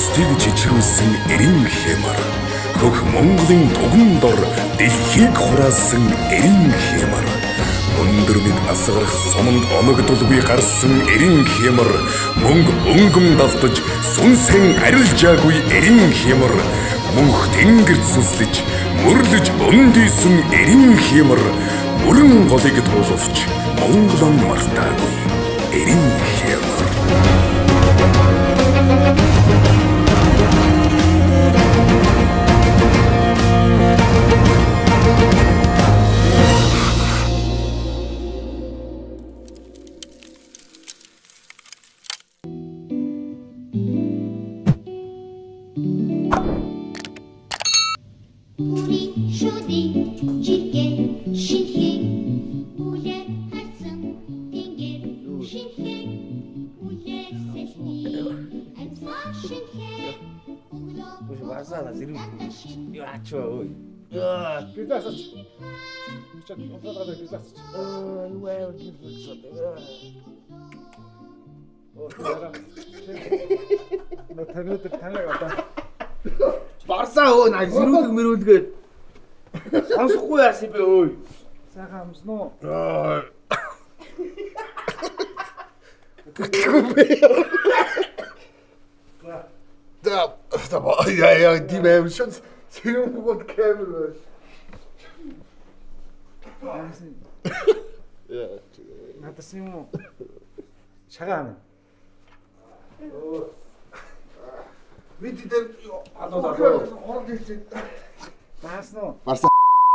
Үндэстнийг чичрүүлсэн эрен хэмар. Хөх Монголын туган дор дэлхийг хураасан эрен хэмар. Өндөр мэд асгарах суманд оногдулгүй гарсан эрен хэмар. Мөнгө өнгөм давтаж сүнсэн арилжаагүй эрен хэмар. Мөнх тэнгэрт сүслэж мөрлөж өндийсэн эрен хэмар. Мөрөн голыг туулвч Монголон мартаагүй эрен хэмар. Барсаа өө наа сэрүүлэг мэрүүлгээд сонсохгүй яасан бэ өө. Сайхан амсноо. Ja, die hebben schon sehr gut Kamera. Ja. Надаас юм шагаана. Бид дээр орол хийсэн. Баасноо. Барса.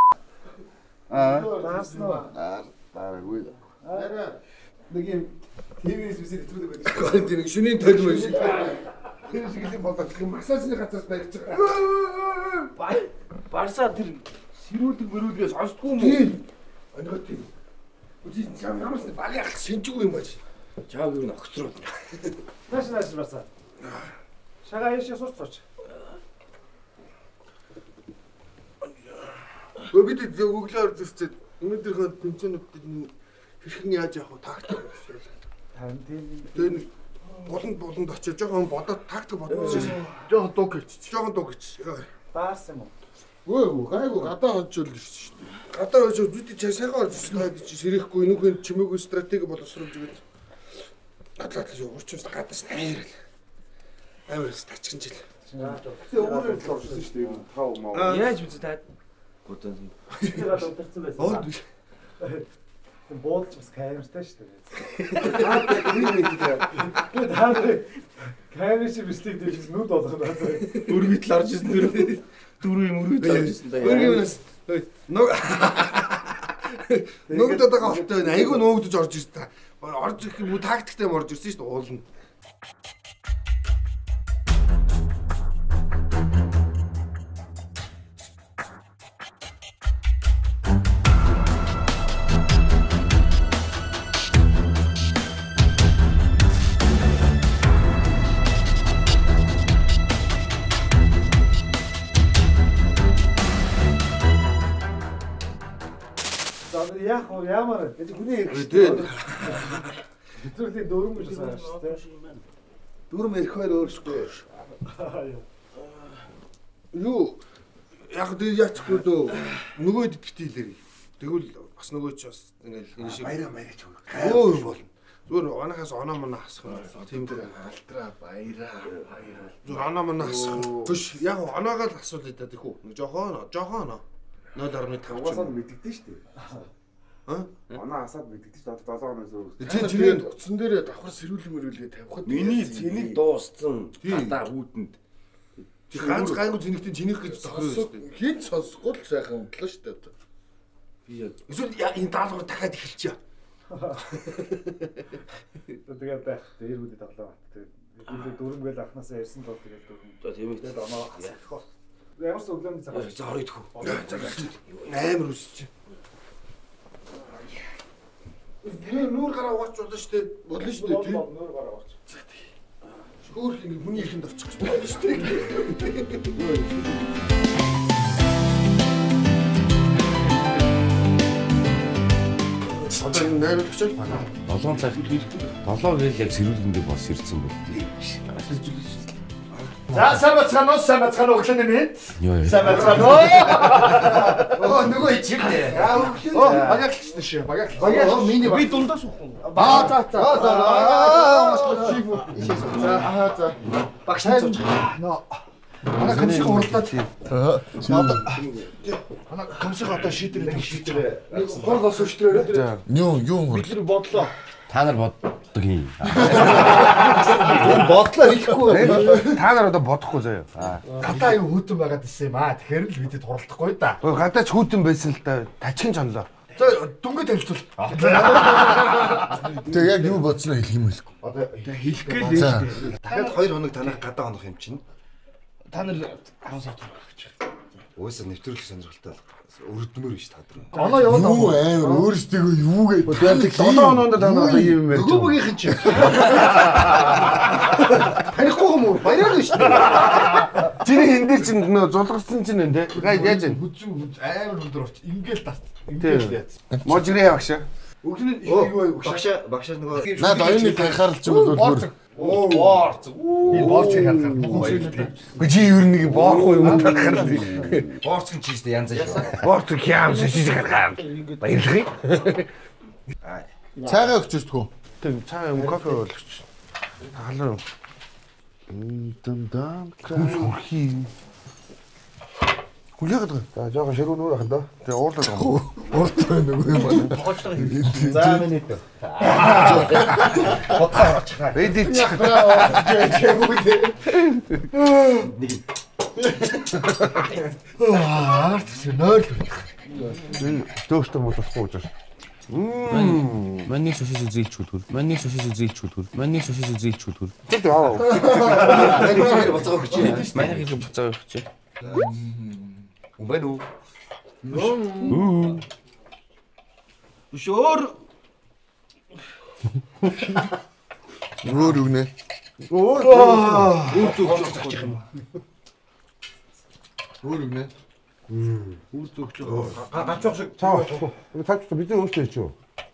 Баасноо. Бааргүй. Нэг юм ТV-с үсээ нэвтрүүлэг байдаг. Quarantine шөнийн толгой шиг. Тэр шиг юм болоод тийм массажны газраас барьж байгаа. Барса тэр сэрүүлэг мөрүүлгээс сонсдгүй юм уу? Тийм. Өнөө тийм. Үгүй ямар ч баг яах шинжгүй юм байна. Чааг юу н огцроо. Нааш барса. Шагаа яаш сурч. Бид өглөөр зүсчээд өнөөдрийнхөө тэмцээнүүдэд хэрхэн яаж явах вэ? Тактик боловсруулах. Тань тийм. Тэр болонд очиж жоохон бодоод тактик бодож жоохон дуг хийчих. Жоохон дуг хийчих. Баарс юм уу? Өө гайгүй гадаа хончвол шүү дээ. Гадаа хончвол бид чи сайхан орж ирсэн гэж сэрэхгүй энүүхэн чимээгүй стратеги боловсруулж өгöd. Гадаад л уурчвал гадаас нээрэл. Амарс тачгин жил. Тэгээ өөрөө л орсон шүү дээ. Тав маа. Яаж үзэ таад? Гутан. Тэгээд удирцсан байсан. Боолч бас камертай шүү дээ. Камер шиг бистик дэвшиж нүд болгох байна. Өргөт л орж ирсэн дөрөв юм өргөт орж ирсэн даа. Өргөнөөс нуугдаад байгаа холтой байна. Айгүй нуугдож орж ирсэн та. Орж ирэх юм уу тактиктэй юм орж ирсэн шүү дээ уулна. Яах вэ? Ямар вэ? Хүний хэвчээ дөрөв мөч сайн шүү дээ. Дөрөв ирэх хоёр өөрсгүй. Юу яг тэр яачихгүй дөө нөгөө дитгэлээр. Тэгвэл бас нөгөө ч бас ингээл энэ шиг баяраач өгөх. Өө юм болно. Зүгээр онохоос оноо моноо хасах юм. Тийм дээр алтра баяраа. Зүгээр оноо моноо хасах. Түш яг оноогоо л асуулъя да тэхүү. Нэг жоохон 0.5 Угаасаа мэддэгдэн шүү дээ. Оноо асаад мэддэгдэн шүү дээ. 7 хоногоос өөр. Чи чиний утсан дээр давхар сэрүүлэг мөрүүлгээ тавихад миний цэнийг дууссан гадаа хүүтэнд. Чи ганц гайгүй зэнэгтэн чинийх гэж тохироо шүү дээ. Хин сонсохгүй л сайхан удлаа шүү дээ. Би яг эсвэл энэ даалгавар дахиад эхэлчихье. Тэгээд байх. Тэр үедээ тоглоо бат. Тэгээд дөрөнгөл авахнасаа ярьсан бол тэгээд дөрөнгө. За тийм их тэгээд оноо хасах. Ямар ч өглөөний цаг. За орой идэх үү. Амар үсч. Нүүр гараа угаач болно шүү дээ. Болно шүү дээ. Нүүр гараа угаач. Хөөх ингэ хүний ихэнд очих гэж байна шүү дээ. Одоо энэ найруулагч л байна. 7 цаг 7 гээл яг сэрүүлгэндээ бос ирсэн бол. За сайн бацгаана уу өглөөний мэд. Сайн бацгаана уу. Оо нөгөө чим нэ. Багаалч тийш. Багаалч миний би дундаас уухгүй. За. За. Багш нөө. Ана камшиг уралдаад. Ана камшиг одоо шийдэрээ. Гол ус шийдэрээ. Юу Бид нар бодлоо. та нар боддог юм. Бодлоо хэлэхгүй. Та нар одоо бодохгүй заяа. Гадаа юу хөтөн байгаад ирсэн юм аа. Тэгэхээр л бидэд хуралдахгүй да. Гадаач хүүтэн байсан л да. Тачгийн жонлоо. За дүнгээ танилцуул. Тэгээ яг юу бодсноо хэлэх юм хэлэхгүй. Одоо хэлэхгүй л дээ. Дахиад 2 хоног танах гадаа хонох юм чинь. Та нар 10 сар турах гэж. Уусаа нэвтрүүлэх сонирхолтой өрдмөр биш та нар. Оноо яваад Юу амар өөрсдөө юу гэдэг. 7 хоногт та нар одоо юм ярьж нөгөө бүгийнхэн чи. Танихгүй юм уу? Баяраа л шүү дээ. Чиний энэ дээр чинь нөө зулгарсан чинь нэ тэ. Яаж вэ? Хүзүү амар өндөр орч. Ингээл тарт. Ингээл яац. Можрээ багш. Өгнө юу Багшаа нөгөө Наад оюуны танхаар л ч юм бол бүр боорц. Энэ боорцыг харахаар бүгд. Гэхдээ чи ер нь боорхгүй юм тарахаар. боорцгийн чийстэй янз шүү. Боорц хям шишиж харахаар. Баярлахыг. цайгаа өгчөжтгөө. Тэг цаа юм кофе болгоч. Халаа. Дан хүрхий. Хүлээгээд байгаа. За жоохон ширүүн өөр ахын да. Тэгээ уурлаад байгаа. Ууртай нөгөө юм байна. За минь ээ. Бодхоо очихаа. Эдий чи. Арт нөл. Дөөхтэй болохгүй гэж байна. Манний сошиз зээлч хөтгөр. Манний сошиз зээлч хөтгөр. Манний сошиз зээлч хөтгөр. Тэг яа. Манай боцоо өгч чинь. Манай хэрэг буцаа өгч. Умбай нүү. Шоор. Өөр үгнэ. Өөр үгнэ. Үр зүгч. Гацчих шиг. Цаа. Цаач бид өөртөө хийчихв.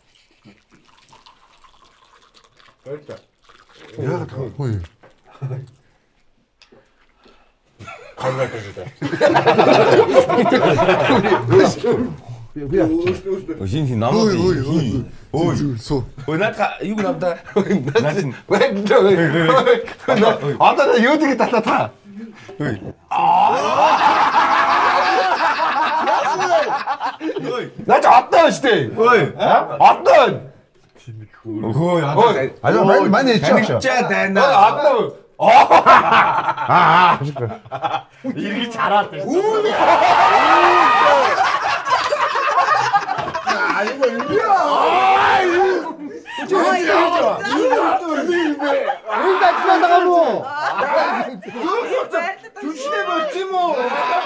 Баярлалаа. Яагаад Хөөе. Жин хин намаа. Ой суу. Ой наата юу навда. Наатын. Одоо юу гэж татаа та. Наач одоо штэ. Ой. Одоо. Ой Аа манай чаа. чаа дайна. Одоо. Иргэж хараад байна. Түншнээ болчих юм уу?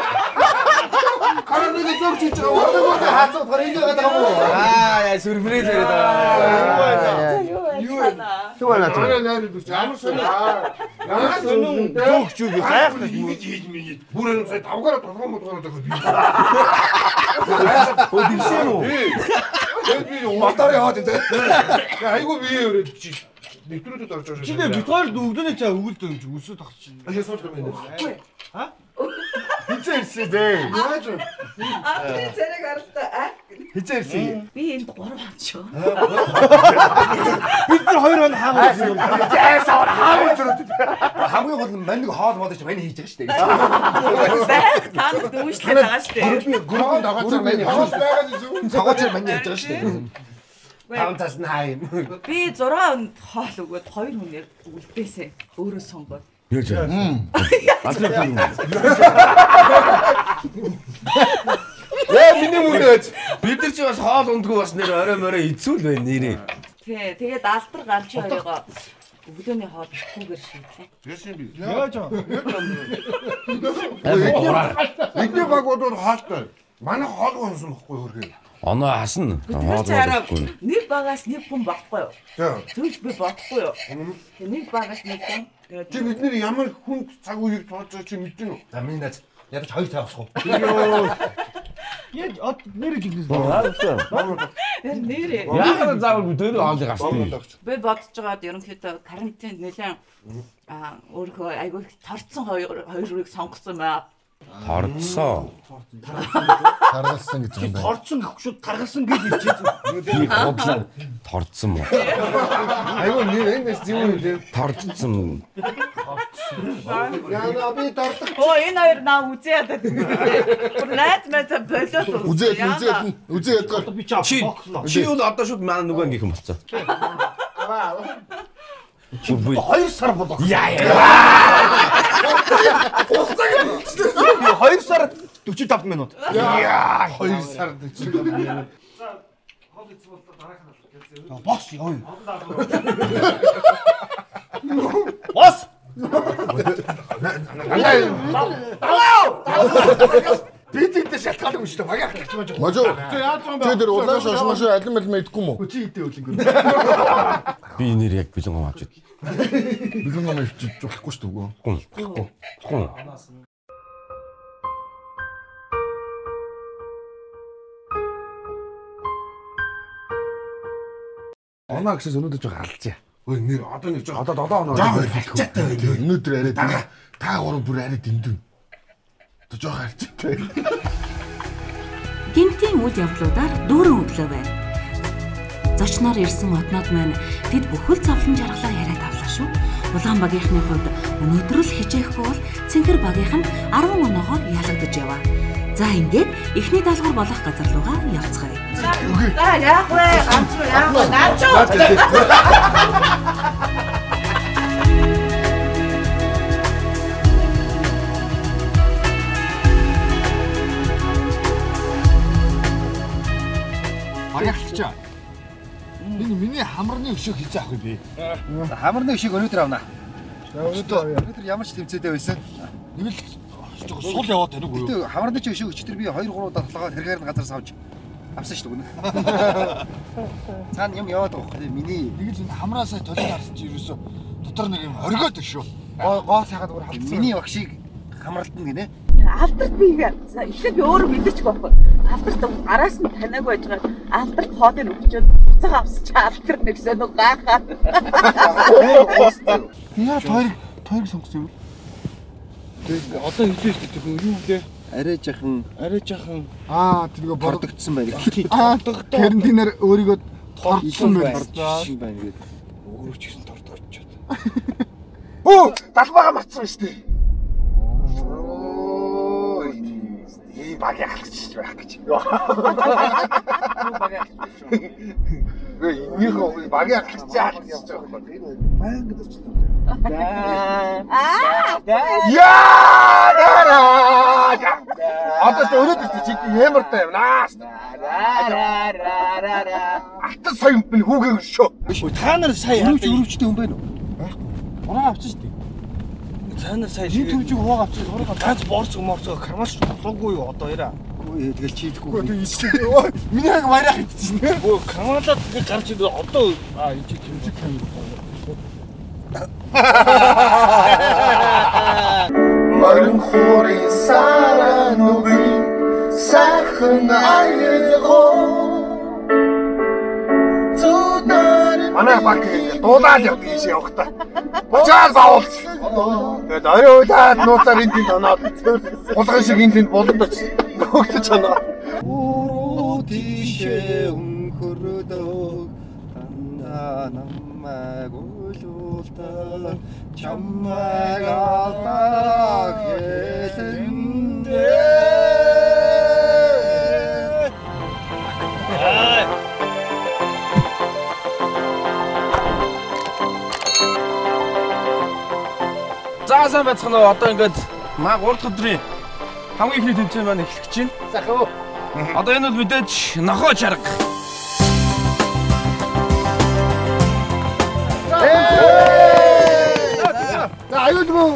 Караныг зөвч хийж байгаа. Хацаа гарыг байгаа юм уу? Аа сүрприз яриад байгаа. Юу вэ? Юу байна та? Манай найрууд үуч ямар сонир. Ямар сонир. Төөгч юу би гайхдаг юм. Ингэж хийж минь. Бүр энэ сая тавгаараа толгоо мотгороо тахад би. Өө дивсэн үү? Би мотор яваад энэ. Айгу бие өрөөд чи. Нэвтрүүлээд орж байгаа. Чи нэ битгаар өгдөнэ чаа өгөлд гэж үсээ тагч. Ашиг суулж байгаа юм. Ha? Хизээрсэн дээ. Яаж вэ? Аа зэрэг аралта. Хизээрсэн. Би энд 3 он шүү. Бид нар 2 он хаагуулсан юм. Зайсаар хаагуулсан. Хамгийн гол нь манайг хоол модож маний хийж байгаа шүү дээ. Байх та нар дүүшлээ байгаа шүү дээ. Гүрэн дагаачаар маний хоол байгаа зүг. Цагаачаар маний хийж байгаа шүү дээ. Таамтаас нь хаа юм. Би 6 он хоол өгөөд 2 хүнээр үлдээсэн. Өөрөө сонгоод. Яаж аа. Миний мөнөөд Бид нар чи бас хоол ундгүй бас нэр орой морой эцүүл байна нэрээ. Тий, тэгээд алдар галч хоёроо өглөөний хоол ихгүйгээр шийдлээ. Яаж аа? Эдний баг бодвол хоолтой. Манай хоол гонсон бохгүй хөргөө. Оноо хасна. Тэр чи хараа нэг багаас нэг хүн багхгүй юу? За. Тэгж би бодохгүй юу? Нэг багаас нэг хүн. Чи бидний ямар хүнд цаг үеийг тоож байгаа чи мэдэн үү? За миний наац ядаж хоёр цай авсах уу? Яаж нэр жигнэс. Нэрээ. Яагаад заавал дөрөв хоолыг авчихсан. Би бодож байгаад ерөнхийдөө карантинд нэлээд өөрөө айгүй торцсон хоёрыг сонгосон бай. Торцсон. Таргалсан гэж юм байна. Торцсон гэхгүй таргалсан гэж хэлчихсэн. Би бодлоо торцсон мó. Айгүй нэр ингэж юм үү? Торцсон. Яна би дордог. Оо энэ хоёр наа үзээд байдаг. Найз мэт болоод Үзээд ядгаар. Би чаа. Чи бол одоо шууд манай нөгөө ангийнхан болцоо. 2 сар болоо. Яа. 2 сар 45 минут. Яа 2 сар 45 минут. Бос ёо. Бос. Би тиймдээ шалтгаалгүй шүү дээ. Багийн хатчих маа. Можоо. Чи тэр улаан шош маш алим мэдгүй мүү? Чи идэ үлэнгүү. Би нэр яг бэлэн гом авч ид. Бэлэн гом авч болохгүй шүү дээ. Гүн. Оноо гэсээс өнөөдөр жоо халзъя. Ой нэр одоо нэг жоо. Одоо 7 оноо. Халчаатай байх. Өнөөдөр арай та гурав бүр арай дэндүү. Одоо жоо халчаатай. Гинтийн үйл явдлуудаар дүүрэн өглөө байна. Зочноор ирсэн однод маань тэд бүхэл зовлон жаргалаа яриад авлаа шүү. Улаан багийнхны хувьд өнөөдөр л хичээхгүй бол Цэнхэр багийнх нь 10 оноогоор ялагдаж яваа. За ингээд эхний даалгавар болох газар руугаа явцгаая. За яах вэ? Ганцруу яах вэ? Наачуу. Багийнхчаа. Миний хамрны өшөө хийж авах би. Хамрны өшөөг өнөөдөр авнаа. Өнөөдөр ямар ч тэмцээтэй байсан. Нэг л сул яваад таних уу? Гэтэ хамрны өшөөг өчтөр би 2-3 дарахлагаа тэргээр нь газар авч авсан шүү дээ. Цаана юм яваад байгаа юм. Миний нэг л энэ хамраасаа толгой харсан чи ерөөсө дотор нэг юм оргиод өшөө. Гоо сайгаад бүр халдсан. Миний багшийг хамралтна гинэ. Алдарт би ихэд би өөрөө мэдээчгүй байхгүй. Алдарт араас нь таниаг байж байгаа. Алдарт хоолыг өгчөөд буцаага авсч алдарт нэгсэн үг гайхаа. Яа тойрог сонгосон юм. Тэгээд одоо хэлээ шүү дээ. Юу вэ? Арай жахан. Тэр нөгөө бордогдсон байна. Карантинаар өөрийгөө тордсон байна. Гээд өөрөө ч гэсэн тордорчод. Оо, талбайгаа мартсан шүү дээ. Багийн халчих байх гэж. Энийхөө багийн халчих явж байгаа байхгүй. Баян гэж байна. Одоо өнөөдөр чи ямартай юм наас. Ата сайн би хүүгээ өшөө. Та нар сая өрөвчтэй хүн байна уу? Байхгүй. Ураа авчих шүү дээ. Та нар сая нэг төвчиг хувааг авчих. Ганц борцоо кармаш толгоогүй юу одоо яа. Үгүй тэгэл чи идэхгүй. Миний хаг мараа хийчихсэн. Өө камалаад гарч ирээ одоо энэ чи тэмцэх юм. Марин хори сара нүби сахан айго. Манай баг дуулаад явдгийг явах та. Бочаал баавал. Тэгээд ориулаад нууцаар энд оноод булган шиг энд болонд оч. Нөгөөд чанаа. Оо тийшээ өнгөрдөө тандаа намайг үлүүлдэ чамайг алаа хэлэндээ. Заасан байцгаана одоо ингээд маа 3 дахь өдрийн хамгийн ихний тэмцээн маань эхлэх гэж байна. Захаа. Одоо энэ бол мэдээж нохоо чарга. За аюулгүй.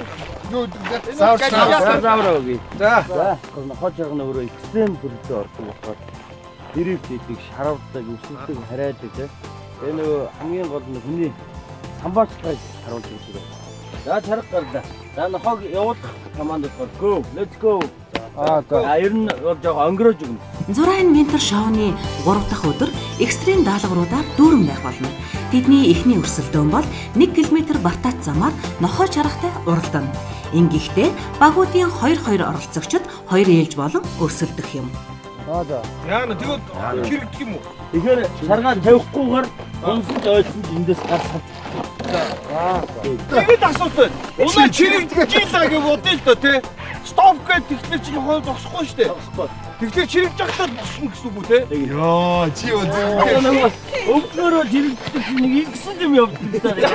Заавраа өгье. За. Нохоо чарганы өөрөө экстрем бүрдээ ордог болохоор дэрэг дэдэг, шаравдаг, өсөлтөг, харайдаг тийм. Энэ нөгөө хамгийн гол нь хүний самбарчлагыг харуулж байгаа юм. За чарга гарлаа. За нохоог явуулах команд бол go. Let's go. Ер нь бол жоо өнгөрөөж өгнө. 6 метр шоуны 3 дахь өдөр экстрим даалгавруудаар дүүрэн байх болно. Тэдний эхний өрсөлдөөн бол 1 км бартац замаар нохой чаргатай уралдана. Ингэхдээ багуудын 2 оролцогчид 2 ээлж болон өрсөлдөх юм. Яана тэгвэл хэрэгдэх юм уу? Тэгэхээр чаргаа тавихгүйгээр гонсож ойлгосон эндээс гарч сав. Тэгээд асуулт байна. Унаа чирэгдэх жилаа гэж бодъё л доо тий. Стоп гэж тэгтэр чинь хой зогсохгүй шүү дээ. Тэгэхээр чирэгж явахдаа босно гэсэн үг үү тий? Йоо, чи үзээ. Өвгөрөө чирэгдэх чинь нэг ингэсэн юм явдаг даа.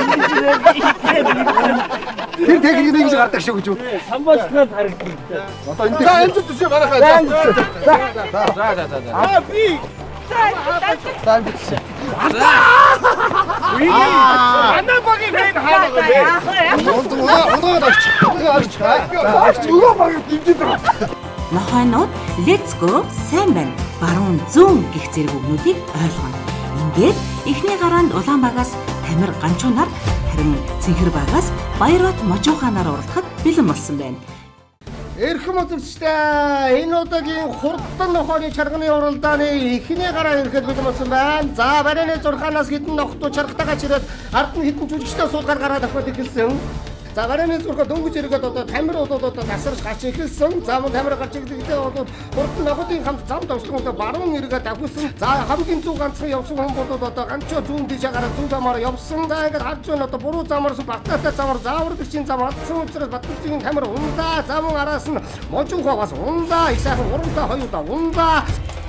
Тэр техник нэг шиг гардаг шүү гэж үү? Самбаачгаад харагддаг. Одоо энэ энэ төсөө гарахаа. Аа би Ана багийн хэн хаана вэ? Нохойнууд let's go сайн байна. Баруун зүүн гэх зэрэг үгнүүдийг ойлгоно. Ингээд эхний гараанд Улаанбагаас Тамир ганчуунаар харин Цэнхэр багаас Баярбат Можоханаар уралдахад бэлэн болсон байна. Эрхэм үзэгчдээ энэ удаагийн хурдан нохойны чарганы уралдааны эхний гараа ирэхэд бэлэн болсон байна. За барины 6-аас хэдэн нохтуу чаргатайгаа чирээд ард нь хэдэн жүжигчтэй суулгаар гараад авах эхэлсэн. За барины 6 дөнгөж ирэхэд одоо Тамир одоо тасарч гарч эхэлсэн. За мөн Тамир гарч ирэхдээ одоо хурдан нохотын хамт зам давслангуудаа баруун эргээд авсан. За хамгийн зүг ганцхан явсан хүн бол одоо ганчоо зүүн тийшээ гараад зүүн замаар явсан. За ингээд харж байна одоо буруу замаарс баттай замаар зааварлагчийн зам алдсан учраас Батбүрзийн Тамир ундаа. За мөн араас нь Можонхоо бас ундаа. Их сайхан 3-2 удаа ундаа.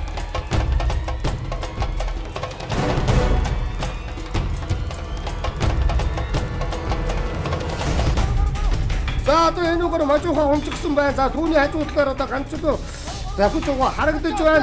За одоо энэ үгээр Можонхоо хумчгсан байна. За түүний хажуу талаар одоо ганцлуу давхиж байгаа харагдаж байна.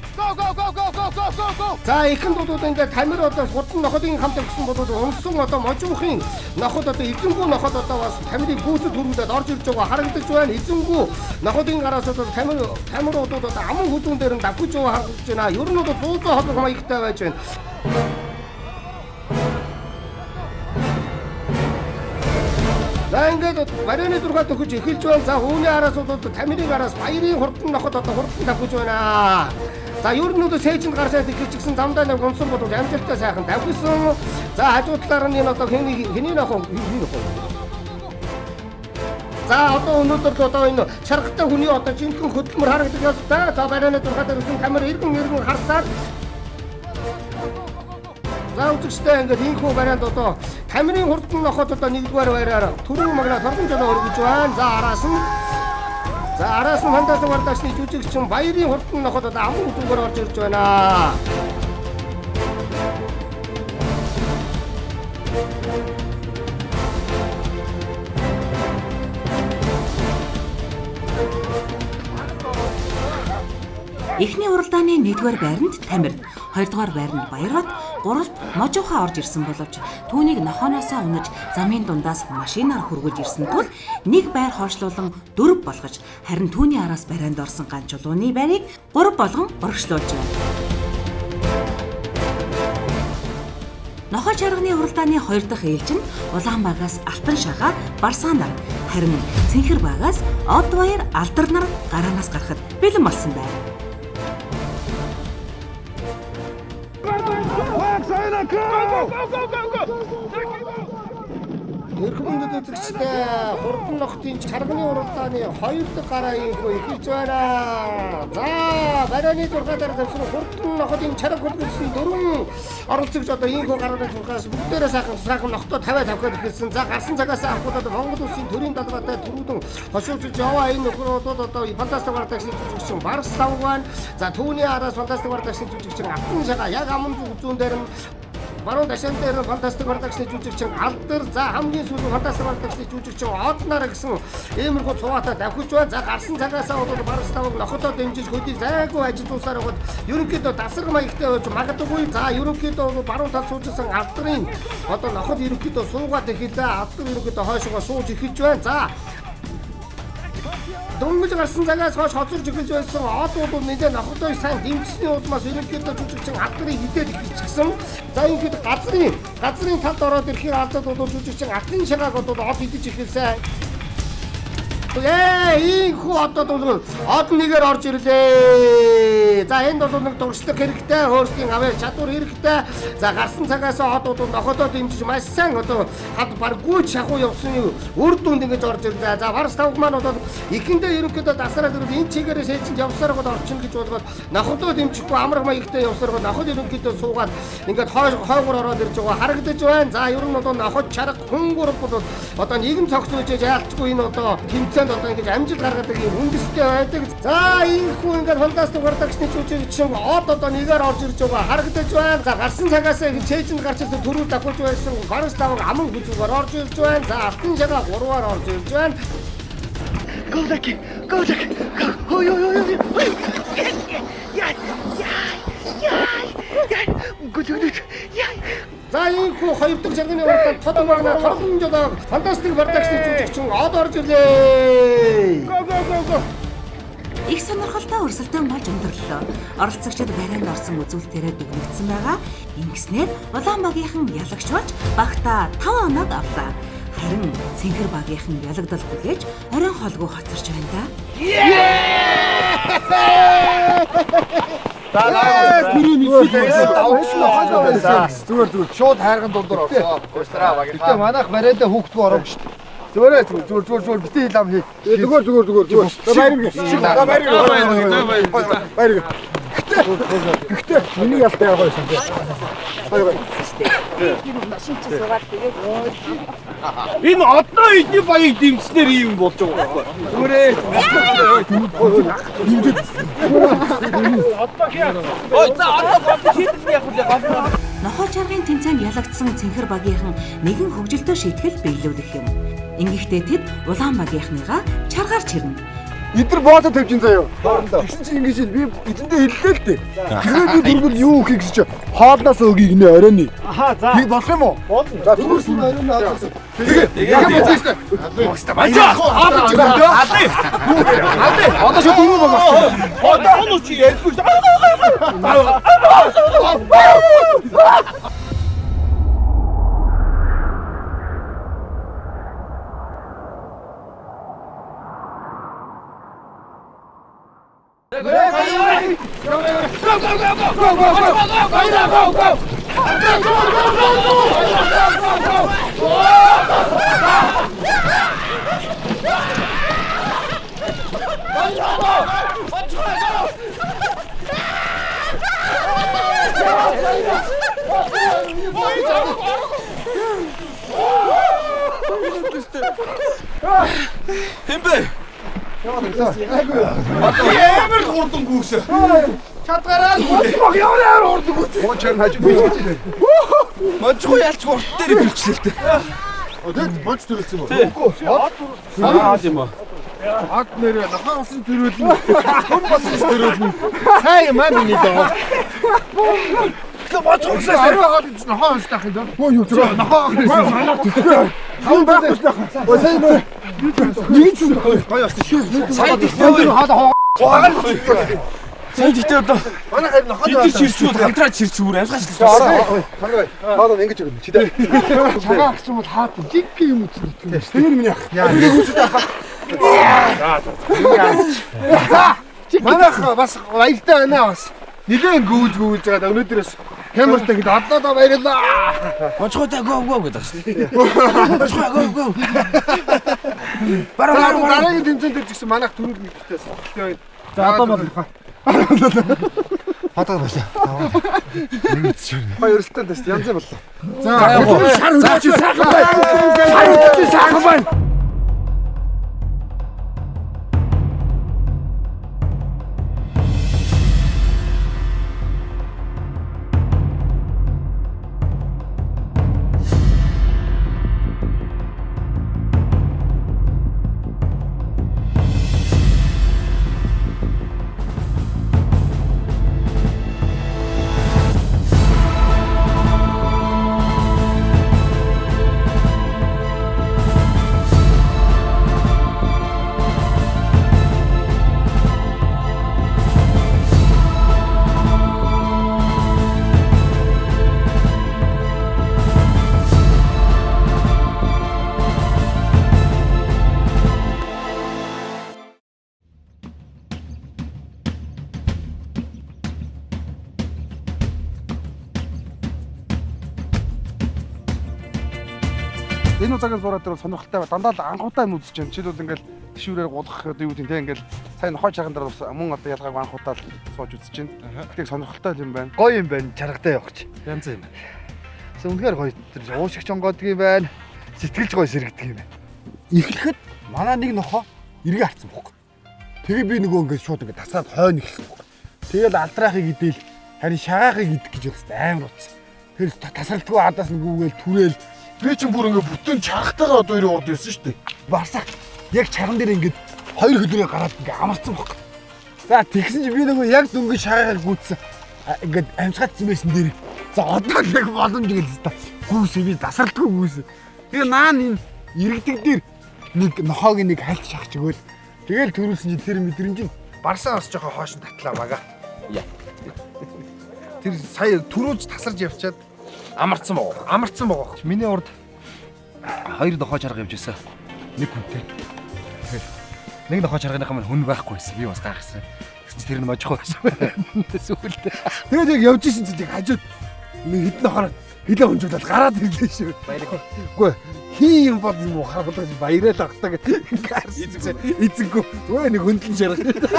Go. За ихэнд дуудууд ингээд Тамир одоо хурдан нохотын хамт өгсөн бодоод унсан одоо Можонхын нохот одоо эзэнгүү нохот одоо бас Тамирын гүйцэд хөрөнгөд орж ирж байгаа харагдаж байна. Эзэнгүү нохотын гараас одоо Тамирууд одоо аман хүзүүн дээр нь давхиж байгаа харагдаж байна. Ер нь одоо 100 хоолой маягтай байж байна. За ингээд барины 6 төгөж эхэлж байна. За үүний араас одоо Тамирын араас Баярын хурдан нохот одоо хурдан давхиж байна. За ер нь одоо цээжинд гарчаад ихэлчихсэн замдаа нэг гонсон бодвол амжилттай сайхан давхисан. За хажуу талаар нь энэ одоо хэний нохоо. За одоо өнөөдөр одоо энэ чаргатай хүний одоо жинхэнэ хөдөлмөр харагдаж байна. За барины 6 дээр үсэн Тамир иргэн харсаар. За үзэгчтэй ингээд ийхүү барианд одоо Тамирын хурдан нохот одоо 1-р байраар түрүү магнаа торгомжоо өргөж байна. За араас нь фантастик вардагчны жүжигчин Баярын хурдан нохот одоо аман үзүүгээр орж ирж байна. Эхний уралдааны 1-р байранд Тамир, 2-р байранд Баярбат, 3-т Можохоо орж ирсэн боловч түүнийг нохооноосоо унаж замын дундаас машинаар хөргөж ирсэн тул нэг байр хойшлуулан 4 болгож харин түүний араас барианд орсон ганчулууны байрыг 3 болгон урагшлуулж байна. Нохой чарганы уралдааны 2 дахь ээлж нь Улаанбагаас Алтан шагаа Барсаанаар харин Цэнхэр багаас Од Баяр Алдарнаар гараанаас гарахад бэлэн болсон байна. Эрхэм үзэгчдээ хурдан нохтын чарганы уралдааны 2 дахь гараа эхэлж байна. За барины 6 дээр тавьсан хурдан нохтын чарга хөлгөсөн 4 оролцогч одоо ийхүү гарааны 6-аас бүгдээрээ сайхан нохтоо тавиад авахд эхэлсэн. За гарсан цагаас авахудаа Монгол Улсын төрийн далбаатай түрүүдэн хошуурч яваа энэ нөхрөөдүүд одоо фантастик вардагчны жүжигчин Барс Тавг байна. За түүний араас фантастик вардагчны жүжигчин Алтан шагаа яг аман зүүн дээр нь баруун ташаан дээр фантастик вардагчны жүжигчин Алдар, за хамгийн сүүлийн фантастик вардагчны жүжигчин Однаар гэсэн иймэрхүү цуваатай давхиж байна. За гарсан цагаасаа бол Барс Тавг нохотоо дэмжиж хөдий зайгүй ажиллаусаар байгаад ерөнхийдөө дасгал маягтай байж магадгүй. За ерөнхийдөө баруун талд суужсан Алдарын одоо нохот ерөнхийдөө суугаад эхэллээ. Алдар ерөнхийдөө хойшоо сууж эхэлж байна. За дөнгөж гарсан цагаас хойш хоцорж эхэлж байсан Одууд нэлээд нохотоо сайн дэмжсэний улмаас ерөнхийдөө жүжигчин Алдарыг хидээд эхэлчихсэн. За ингээд газрын талд ороод ирэхээр Алдууд бол жүжигчин Алтан шагааг одоо од хидэж эхэлсэн. Ийм хүү одоо бол од нэгээр орж ирлээ. За энд бол нэг туршлага хэрэгтэй, хөөслийн аваа чадвар хэрэгтэй. За гарсан цагаас одууд ноходоо дэмжиж маш сайн одоо хад барггүй шахуу явсан үр дүнд ингэж орж ирлээ. За Барс тавг маань бол ихэндээ ерөнхийдөө дасараад ирвэл энэ чигээрээ шилжиж явсаар гол орчин гэж бодоод ноходоо дэмжихгүй амрах маягтай явсаар гол ноход ерөнхийдөө суугаад ингээд хойгоор ороод ирж байгаа харагдаж байна. За ер нь бол ноход чарга хөнгөр бол одоо нийгэм цогцолж яалтчгүй энэ одоо тэмцээнд одоо ингэж амжилт гаргадаг юм үндэстэй байдаг. За энэ хүн ингээд фантастик вардагчны жүжигчин од одоо нэгээр орж ирж байгаа харагдаж байна. За гарсан цагаас чэйжэнд гарч ирсэн төрүүл давхуулж байсан Барс тавг аман хүзүүгээр орж ирж байна. За алтан шагаа 3-аар орж ирж байна. Голдаки. За энэ хүү хоёр дахь шагнаны урдад тодон багнаа торгон жолоо фантастик вардагчны жүжигчин од орж ирлээ. Го. Их сонирхолтой өрсөлдөөн болж өндөрлөө. Оролцогчид барайнд орсон үзүүлэлтээрээ дүгнэгдсэн байгаа. Ингэснээр улаан багийнхан ялагч болж багтаа 5 оног авлаа. Харин цэнхэр багийнхан ялагдал хүлээж оройн холгүй хоцорч байна да. Зүгээр шууд хайрган дундуур орсоо. Уушлаа багийнхаа. Гэтэ манайх барайдаа хүүхдгөө ороог шүү дээ. Зүгээр битээ лам хий. Зүгээр. Баяр. Гэтэ миний ялтай яваа байсан. Баяр. Энэ одоо эдний баяг дэмжснээр ийм болж байгаа байхгүй. Зүрээ. Ой за одоо шийдэл яг үлээ гавна. Нохоо чаргын тэмцээнд ялагдсан цэнхэр багийнхан нэгэн хөгжилтөө шийтгэл биелүүлэх юм. Ингэхдээ тэд улаан багийнхныгаа чаргаар чирнэ. Эдгээр боодо тавьж ин заяа. Тэгсэн чинь ингэж би эзэндээ хэллээ л дээ. Тэгээд би дөрвөл юу хийх гэж хоолноос өгийг нэ оройны. Аха за. Тэг болох юм уу? Болно. За дөрвөлс нь оройны хаалсан. Тэгээ яа. Баяа. Алды. Одоо шууд юу байгаа? Одоо чи ярьхгүй. Хэмбэ. Ямар хурдан гүйс. Чадгараа. Ямар хурдан гүйс. Мочор хаж бийж. Мочгүй ялч урт дээр бэлчлээ л дээ. Тэгэд моч төрүүлсэн юм уу? Аа тийм үү. Ад нэрээ нахаа усын төрүүлнэ. Хүн бас төрүүлнэ. Хай маа миний доо. Моч уусаа арай хаад гэж нахаа уншдаг юм даа. Өө юу зэрэг нахаа уншдаг. Хам байхгүй шүү дээ. Өө сайн мэ. Нэг ч гоё авсан шүү. Сайн дэхтэй хаа сайн дэхтэй одоо. Манай хайр нохоо. Эдгээр чирчүүд хамтраа чирч өөр айлгаач л шүү. Хаад ингэж өгнө. Чи дээ. Цагаах ч юм бол хаад жиг юм үзнэ. Тэр минь яах. Яа. За. Манайх бас баяртай байна бас. Нилээн гүүж байгаа өнөөдрөөс хямартай гэдэг одлоо баярлаа. Мочгойтой гоо гэдэг шээ. Мочгой гоо. Дараагийн тэмцээнд дээр ч гэсэн манайх төрүүл нэгтэйс. За одоо бодлоо. Одоо болоо. Баярлалтай тест янз боллоо. За чи сайхан байна. Энэ удаагийн зураг дээр сонирхолтой ба дандаа л анхудаа юм үзэж байна. Жишээлбэл ингээл тишүүрээр гудах одоо юу гэдэг те ингээл сайн хой чарган дээр мөн одоо ялгааг анхудаа сууж үзэж байна. Тэг сонирхолтой юм байна. Гоё юм байна. Чаргатай явах чи. Янз юм. Тэгсэн үнэхээр гоё тэр уушигч онгодог юм байна. Сэтгэлж гоё сэрэгдэг юм байна. Эхлэхэд манай нэг нохоо эргээ харцсан бохгүй. Тэгээ би нөгөө ингээд шууд ингээд тасаад хойно ихсэн бохгүй. Тэгэл алдраахыг идэл харин шагаахыг идэх гэж бодсон амар утсан. Тэр тасралтгүй адаас нэгүүгээл түрээл би чинь бүр ингээд бүтэн чаргатайгаа одоо ирээ урд байсан шүү дээ. Барсаа яг чарган дээр ингээд хоёр хөлөөрөө гараад ингээд амарсан бохгүй. За тэгсэн чинь би нөгөө яг дөнгөж шагаагаар гүйтсэн. Ингээд амсгаадсан байсан дээр. За одоо яг боломж гэлээ та. Гүүс би тасралтгүй гүүс. Тэгээ наан энэ иргэдэг дээр нэг нохоог нэг хальт шахаж өгөөл. Тэгэл төрүүлсэн чинь тэр мэдрэмж нь барсаа бас жоохон хоош татлаа бага. Яа. Тэр сая түрүүлж тасарж явчаад амарсан байгаа. Амарсан байгаа. Миний урд хоёр нохоо чарга явж байсан. Нэг хүнтэй. Нэг нохоо чарганыхаа маань хүн байхгүй байсан. Би бас гайхсан. Тэгсэн чинь тэр нь можих байсан. Сүгэлдээ. Тэгээд яг явж исэн чинь хажууд нэг хитэн нохоо хилээ унжуулаад гараад ирлээ шүү. Үгүй хий юм бол юм уу харагдаж баярал агтаа гэж эзэнгүү өө нэг хөндлөн шарах.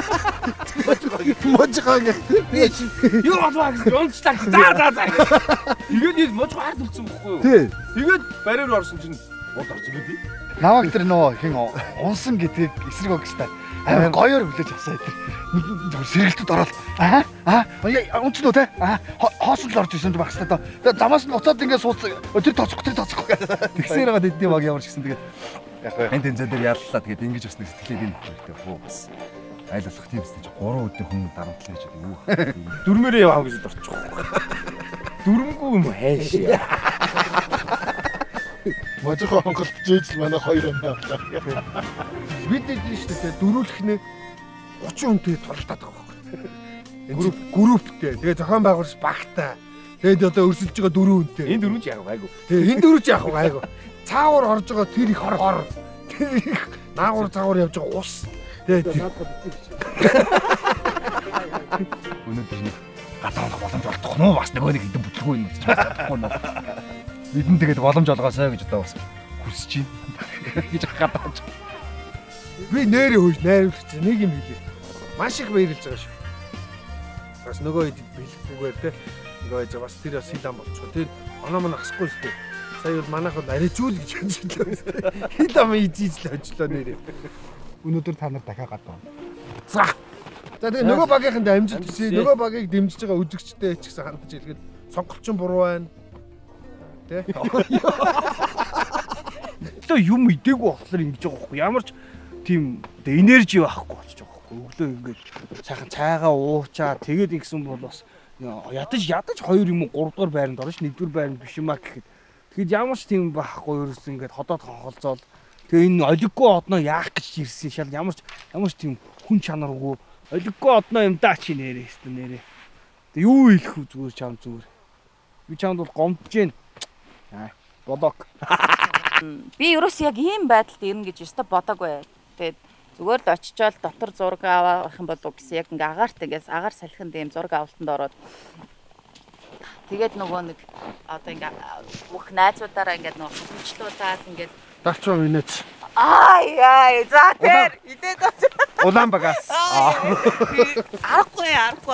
Можгоо юу болваа гэж унцлаа. За. Тэгээд можгоо хард үлдсэн бохгүй юу? Тий. Тэгээд бариар орсон чинь бод орсон гэдэг. Намаг тэр нөө хин унсан гэдгийг эсрэг өгстэй. Аа гоёор хүлээж авсаа тэр. Сэргэлтэд ороод унцноо те. Хоосол орж исэн багс та. Тэгээд замаас нь уцаад ингээд сууц тэр тооцохгүй гэдэг. Тэгсээр байгаа дэдний баг ямар ч гэсэн тэгээд яг энэ тэнцээ дээр яллаа тэгээд ингэж бас нэг сэтгэлээ би нөхөртэй хөө бас айл болох тийм үстэй 3 өдөр хүн дарамтлаа гэж юу. Дөрмөрөө яваа гэж дурчих. Дөрмгүй юм хайш. Можихоо хонголт жийж манай хоёр юм авлаа. Бид дэдэн шүү дээ дөрүүлэх нэ 30 хүнтэй толтаад байгаа байхгүй. Групптэй. Тэгээ зохион байгуулалт багтай. Тэгээд одоо өрсөлдөж байгаа 4 хүнтэй. Энэ 4 ч яг гайгүй. Тэгээ энэ 4 ч яг гайгүй. Цаавар орж байгаа тэр их хор. Тэр их наагур цаавар явж байгаа ус. Тэгээд өнөөдөр нэг гадаах боломж олдох нь бас нөгөө нэг хэдэн бүтлгүй юм гэж бодохгүй нөө. Бидэн тэгээд боломж олгоосаа гэж одоо бас хүсэж байна гэж гадааж. Би нэрээ хөөж найруулах чинь нэг юм хэлээ. Маш их баярлж байгаа шүү. Бас нөгөө хэд бэлэхгүйгээр те нөгөө яж бас тэр бас хилан болчихоо. Тэр оноо мань хасахгүй шүү дээ. Сая бол манайхад арайжуул гэж хэлжлээ шүү дээ. Хилан ийжижлээ хожлоо нэрээ. Өнөөдөр та нар дахиад гадаа. За тэгээ нөгөө багийнхан амжилт хүсье. Нөгөө багийг дэмжиж байгаа үзэгчтэй ч гэсэн хандаж хэлгээд сонголчин буруу байна. Тэ? Тэ юм идээгүй болохоор ингэж байгаа байхгүй. Ямар ч тийм энержи байхгүй болчих жоох байхгүй. Өглөө ингэж сайхан цайгаа уучаа тэгээд ингэсэн бол бас ядаж 2 юм уу 3 дугаар байранд орно ш 1-р байранд биш юмаа гэхэд. Тэгэхэд ямар ч тийм байхгүй ерөөс ингэж ходоод хонхолцоод тэгээ энэ олиггүй одноо яах гэж ирсэн шал ямар ч тийм хүн чанаргүй олиггүй одноо юм даа чи нэрээ хэвээр нэрээ. Тэг юу хэлэх вэ зүгээр чам зүгээр. Би чамд бол гомдож байна. Бодог. Би ерөөс яг ийм байдалд ирнэ гэж өстө бодоогүй. Тэгээд зүгээр л очичоод дотор зураг авах юм болов гэсэн яг ингээ агаарт ингээс агаар салхинд ийм зураг авалтанд ороод тэгээд нөгөө нэг одоо ингээ бүх найзуудаараа ингээ нөгөө хэмжлүүлээд ингээ Дачаа минэц. Яа, за тэр идээд Улаан багаас. Арахгүй.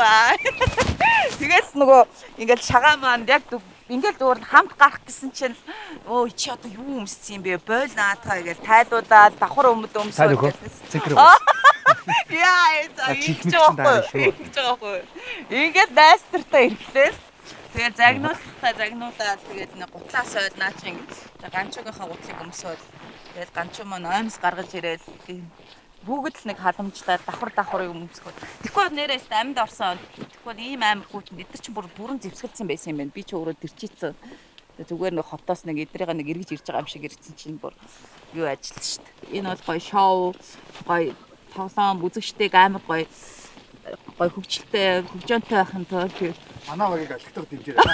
Тэгэл нөгөө ингээл шагаа маань яг ингээл дуур хамт гарах гэсэн чинь өө чи одоо юу өмссөн юм бэ? Бойл наатгаа гэж тайлуудаад давхар өмсөн гэсэн. Яа, за хийж байгаа. Ингээд дайстартай ирэхлээр тэгээд загнуулаад тэгээд нэг гутлаас ойлнаа чи ингээд ганчуугийнхаа гутлыг өмсөөл. Тэгээд ганчуу маань оймс гаргаж ирээл бүгд л нэг халамжлаад давхарыг өмсгөө. Тэгэхгүй нэрээс амьд орсон. Тэгэхгүй ийм амар хүүтэн эдгээр чинь бүрэн зэвсгэлсэн байсан юм байна. Би ч өөрөө тэрчийцэн. Зүгээр нэг хотоос нэг эдрийг нэг эргэж ирж байгаа юм шиг ирсэн чинь бүр юу ажиллаж шít. Энэ бол гоё шоу, гоё тоглоом, үзэгчтэйг амар гоё хөвгчлөлтэй, хөвжөөнтэй байхын тулд манай багийг алхтаг дэмжээрэй.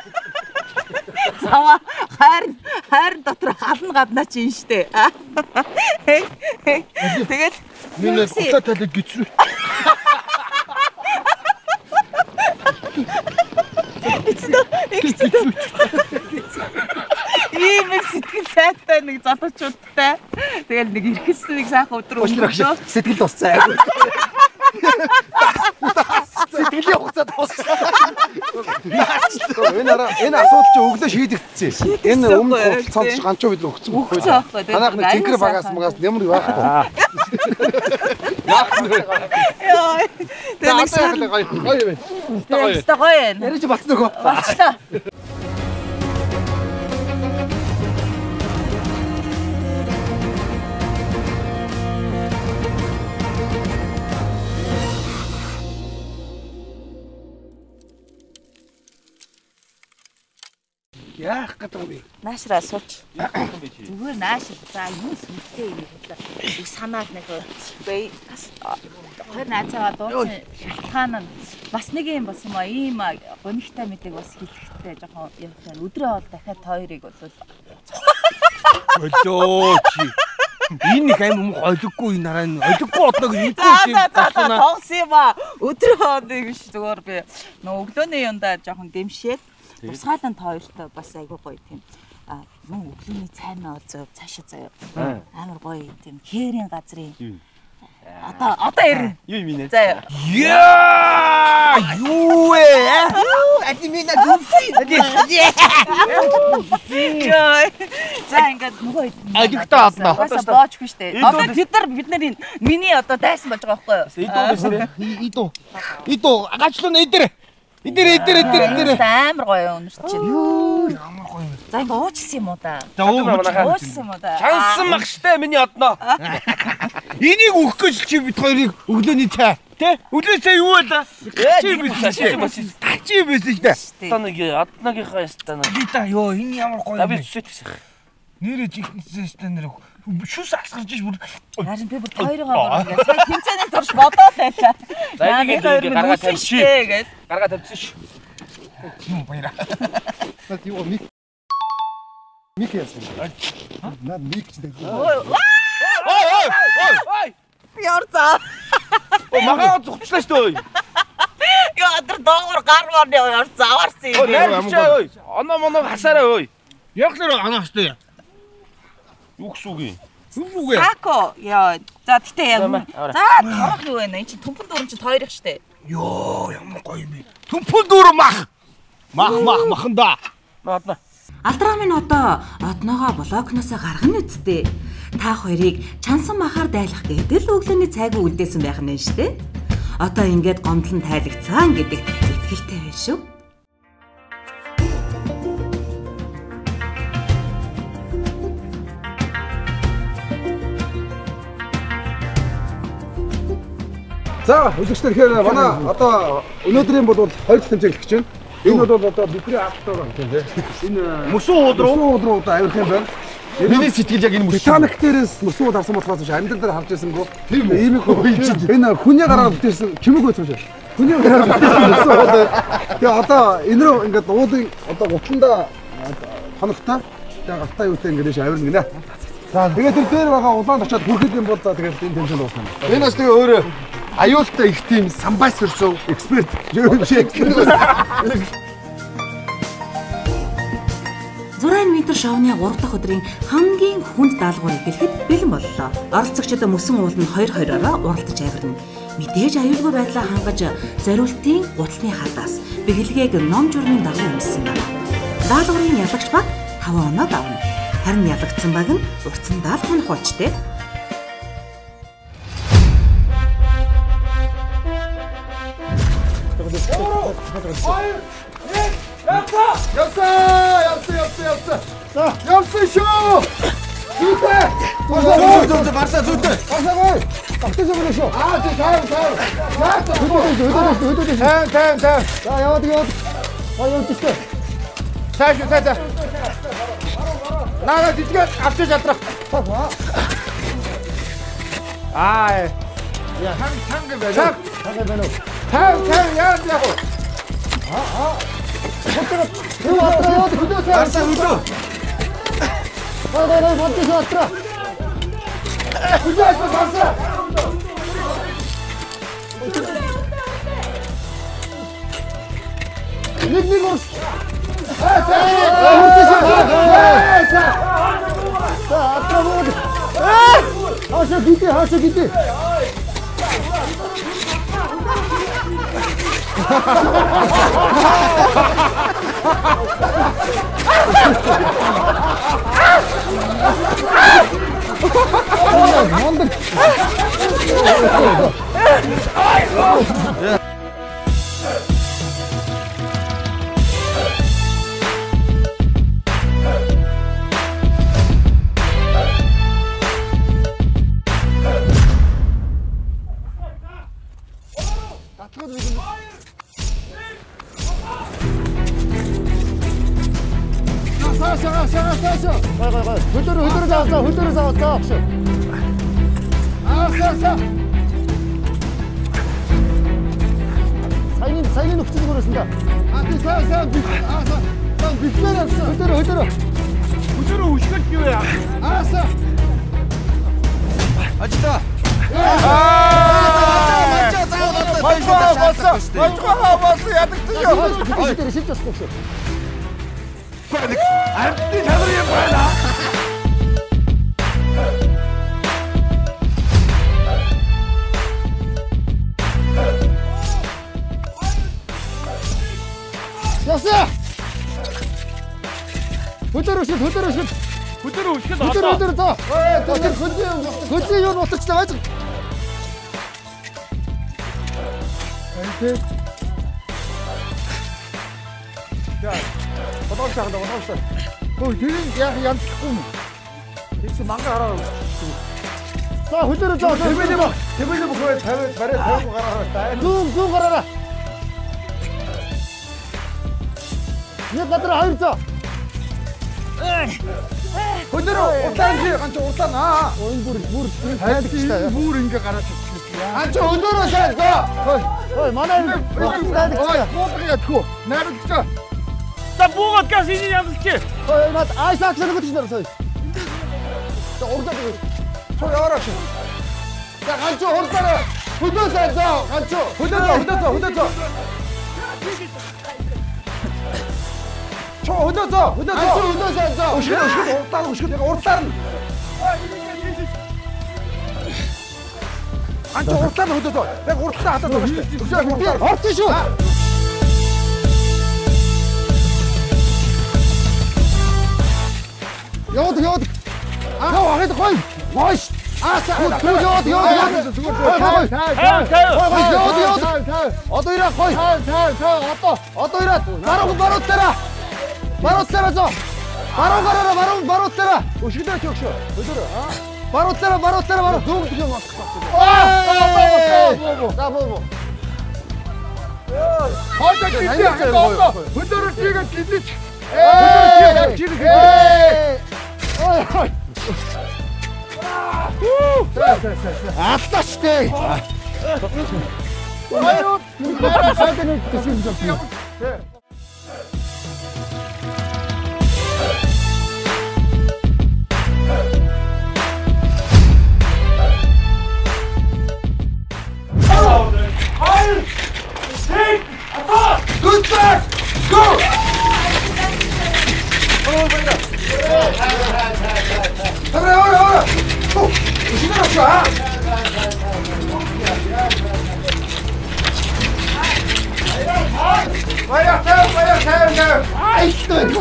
Цаа хайр дотор хална гаднаа чинь штэ. Тэгэл миний утаа талыг гिचрүү. Ийм сэтгэл сайтай байхгүй нэг залуучуудтай. Тэгэл нэг ирэхсэн нэг сайхан өдрөө өнгөрсөн. Сэтгэл тусцаа. Сэтгэлийн хугацаа дууссан. Энэ асуудал чи өглөө шийдэгдсэн. Энэ өмнө хугацаанд ч ганчуу бид өгсөн байхгүй. Танайх нэг цэнхэр багаас магаас ямар байхгүй. Яа. Тэгээд сайхан гоё юм. Гоё юм. Яриж батсан нөгөө. Батлаа. Яах гэдэг вэ? Наашраа сууч. Зүгээр нааш. За юу сүнтэй юм бол их санаад нэг бай хоёр наацаа дуусан шалтгаан нь бас нэг юм болсон юм аа. Ийм гонигтай мэдэг бас хэлэхтэй жоохон явтай. Өдрөө бол дахиад хоёрыг бол Өлөө чи. Энэ их аим ойлгохгүй энэ хараа ойлгохгүй одног ийггүй юм байна. Тоглосон юм аа. Өдрөө нэг биш зүгээр би нөө өглөөний юндаа жоохон дэмшээд тусгаалan хоёртой бас айгүй гоё тийм мөн өглөөний цайнаа зөө цаашаа заяа амар гоё тийм хээрийн газрын одоо ирнэ юу юм нэ заяа юу вэ адимина зүфи за ингээд нөгөө ажигтаа адна бас боочгүй штэ одоо бид нар миний одоо дайсан болж байгаа байхгүй юу идүү агачлаа идэр амар гоё өнөрч чинь. Юу ямар гоё юм. За ингэ уучсан юм уу да? За уучсан юм уу да? Чансан мах штэ миний одноо. Энийг өгөх гэж чи бид хоёрыг өглөөний цай тий? Өглөөний цай юу вэ да? Чи байсан штэ. Одоо нэг одногийнхаа ястаа. Би та ёо энэ ямар гоё юм. Би зүсэт. Нэрээ чихнэсэн штэ нэр шүс асгарч иш бүр харин би бүр хоёроо ингээд сая тэмцээний турш бодоо байлаа. За нэг гаргаад тавьчих гээд гаргаад тавьчихсан ш. Юу баяра. Над юу мик яасан. Над мик ч дээ. Ой. Ярцаа. Магаа зүгчлээ штэ. Яа тэр доогор гармаар ярцаа аварсан юм. Ой. Оноо моноо хасаарай ой. Яг л оноо штэ. Юу гэсэн үг юм? Юу вэ? Тако. Яа. За тэгтээ яг. За торох юу вэ? Энд чинь төмпөн дүүрэн чинь хоёрох штэ. Йоо, ямар гоё юм бэ? Төмпөн дүүрэн мах. Маханда. Наадна. Алдраа минь одоо одноогоо блокноос гаргана үсттэй. Та хоёрыг чансан махаар дайлах гэдэг л өглөөний цайг үлдээсэн байх нь штэ. Одоо ингээд гомдлон тайлагцаан гэдэг итгэлтэй байна шүү. За, үзэгчдэр тэгэхээр манай одоо өнөөдрийн бол хоёр тэмцээн эхэлж байна. Энэ бол одоо бидний автор байна тийм ээ. Энэ мөсөн ууд руу одоо авирах юм байна. Миний сэтгэл яг энэ Титаник дээрээс мөсөн ууд харсан болохоос биш амьдрал дээр харж байсангүй. Тийм ээ. Ийм их энэ хүний гараар бүтээсэн чимэг байсан шүү. Хүний гараар бүтээсэн мөсөн ууд. Тэгээ одоо энэ рүү ингээд уудын одоо гутландаа хоногтой тэгээ гартаа юутай ингээд авирна гинэ. За тэгээд тэр дээр байгаа улаанд очиад бүрхэд юм бол за тэгээд энэ тэмцээн дуусна. Энэ бас тэгээ өөрөө аюултай их тийм самбайс өрсөв эксперт юу юм шиг. 6 метр шоуны 3 дахь өдрийн хамгийн хүнд даалгавар эхлэхэд бэлэн боллоо. Оролцогчид мөсөн уул нь 2-2-ороо уралдаж авирна. Мэдээж аюулгүй байдлаа хангаж зориултын гутлын хадаас бэглэгээг ном журмын дагуу өмссөн байна. Даалгаврын ялагч баг 5 оноод авна. Харин ялагдсан баг нь уртсандаа л хонох болчтой. Явсан шүү. Зүйтэй. Барса зүйтэй. Барсагой. Багтаж өгнө шүү. Тайм. За яваад. Аюул тийшээ. Цаа. Наа дижгээ авчиж ядрах. Я ханг байна. Тайм яа яг. Барса үлдөө. Бодож отро. Хүлээж барса. Нэг ус. Хаашаа гидээ. Хөдөрөө заавал агш. Сайн нөхцөл бүрээсэн да. Сайн бичлэр авсан. Хөдөрөө үшгэл юу яа? Ажта. Мачаа ядагтай юу? Шилж бас бохш. Арти чадвар юм байна. Яса. Хөдөрөө шил. Хөдөрөө таа. Хөдөө юу нутагчлаа байж. Окей. За. Бодоолсаа. Хөө тэр яг янзлахгүй юм. Тэгс мангар хараа. За хөдөрөө заа. Тэбэлээ бохоо 50 гараа. Зүүн гараараа. Нэг гадар 2 заа. Хөдөрөө утаа. Бүр ингээ гараад ирчихлээ. Хөдөрөө сайн заа. Хөөе манай найруулагч. За буугаад газ энэ ямлчих. Хөөе над айсакс нэг гэж нэрсэй. За урдаа гэж. Чоо яараач. За ганцоо урдаа. Хөдөө сайн заа. Ганцоо. Хөдөө. Чоо хөдөө сайн заа. Ушгид урдаа. Ганцоо урдаа хөдөө. Яг урдаа хатаад байгаа шүү. Орсон шүү. Яваад. Ахад гой. Ваш. Яваад. Одоо ирээ гой. Одоо ирээ. Баруутлаараа зоо. Баруутлаараа. Өшгөлөө чөкшөө. Өдөр. Баруутлаараа. Зүүн юм байна. За боо. Хойдоо гидээ. Хөдөрөө чигээ гидэж. Ой. Алташтэй. Аюу. Сайдны төсөв юм. Good back! Go! Ora! Uscite da qua! Vai a terra! Ai, sto!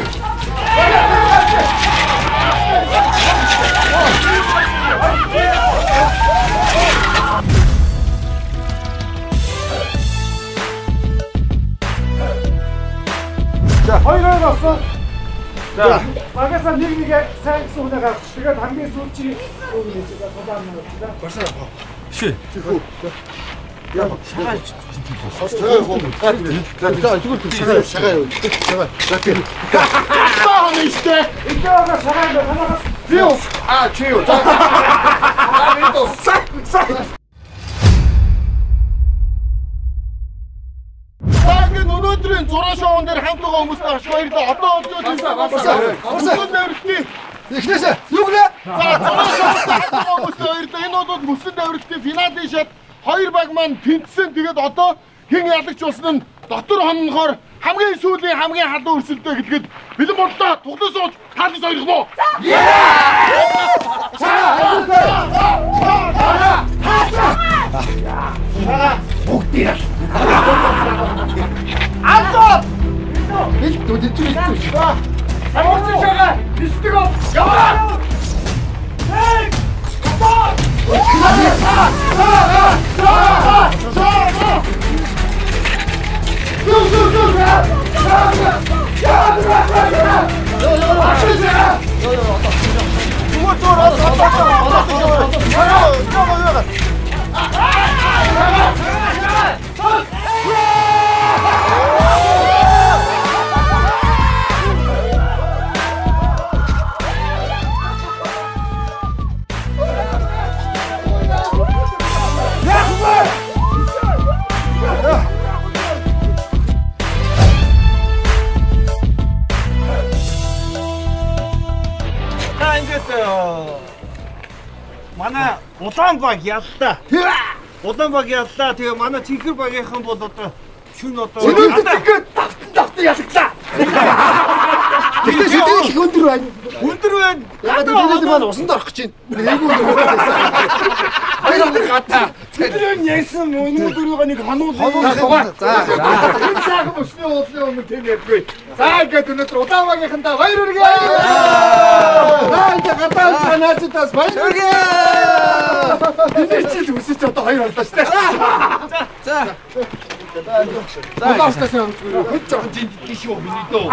Хоёроо болсон. За, багасаа нэг сайн гэсэн хүнээ гаргаж. Тэгээд хамгийн сүүлд чи юу гэж тулаан нөө. Башаа. Ши. Яа, шагаа. Шагаа юу? Шагаа. Баа ништэй. Идеога шагаа ханаас. Зио. Чио. Сак. Өнөөдрийн 6 шоунд дээр хамт байгаа хүмүүстээ маш баярлалаа. Одоо өглөө дэврэлтийн эхнээсээ юу гэлээ? За 6 шоунд хамт байгаа хүмүүстээ баярлалаа. Энэ бол мөсөн дэврэлтийн финалийн шат 2 баг маань тэнцсэн. Тэгээд одоо хэн ялагч болсон нь дотор хоногоор хамгийн сүүлийн хамгийн халуун өрсөлдөө гэдгээд бэлэн боллоо. Туглаж сууж таалж сойрох уу? Бүгдээ. Алтоо! Бэлт үдчихвээ. Амарч шага. Бистего. Яваа! Хей! Гоо! Манай Улаанбаг яллаа. Улаанбаг яллаа. Тэгээ манай Цэнхэр багийнхан бол одоо шүн одоо давтан ялаглаа. Тэгтээ шийдэл их өндөр байна. Өндөр байна. Яагаад бид маань усанд орох гэж байна. Эйгүү өндөр байсан. Хоёр өндөр гата. Тэдний яасан өнөөдрөөгөө нэг хонуулаа. За. Энэ цаг усны уулын өмнө тийм ярьгүй. За ингээд өнөөдөр Улаанбагийнхандаа баяр хүргэе. За ингээд гадаад канаачдаас баяр хүргэе. Энэ чинь үсэж одоо хоёр боллоо шүү дээ. За. Улаанбагаас хөт жоохон жинтэй шүү миний дөө.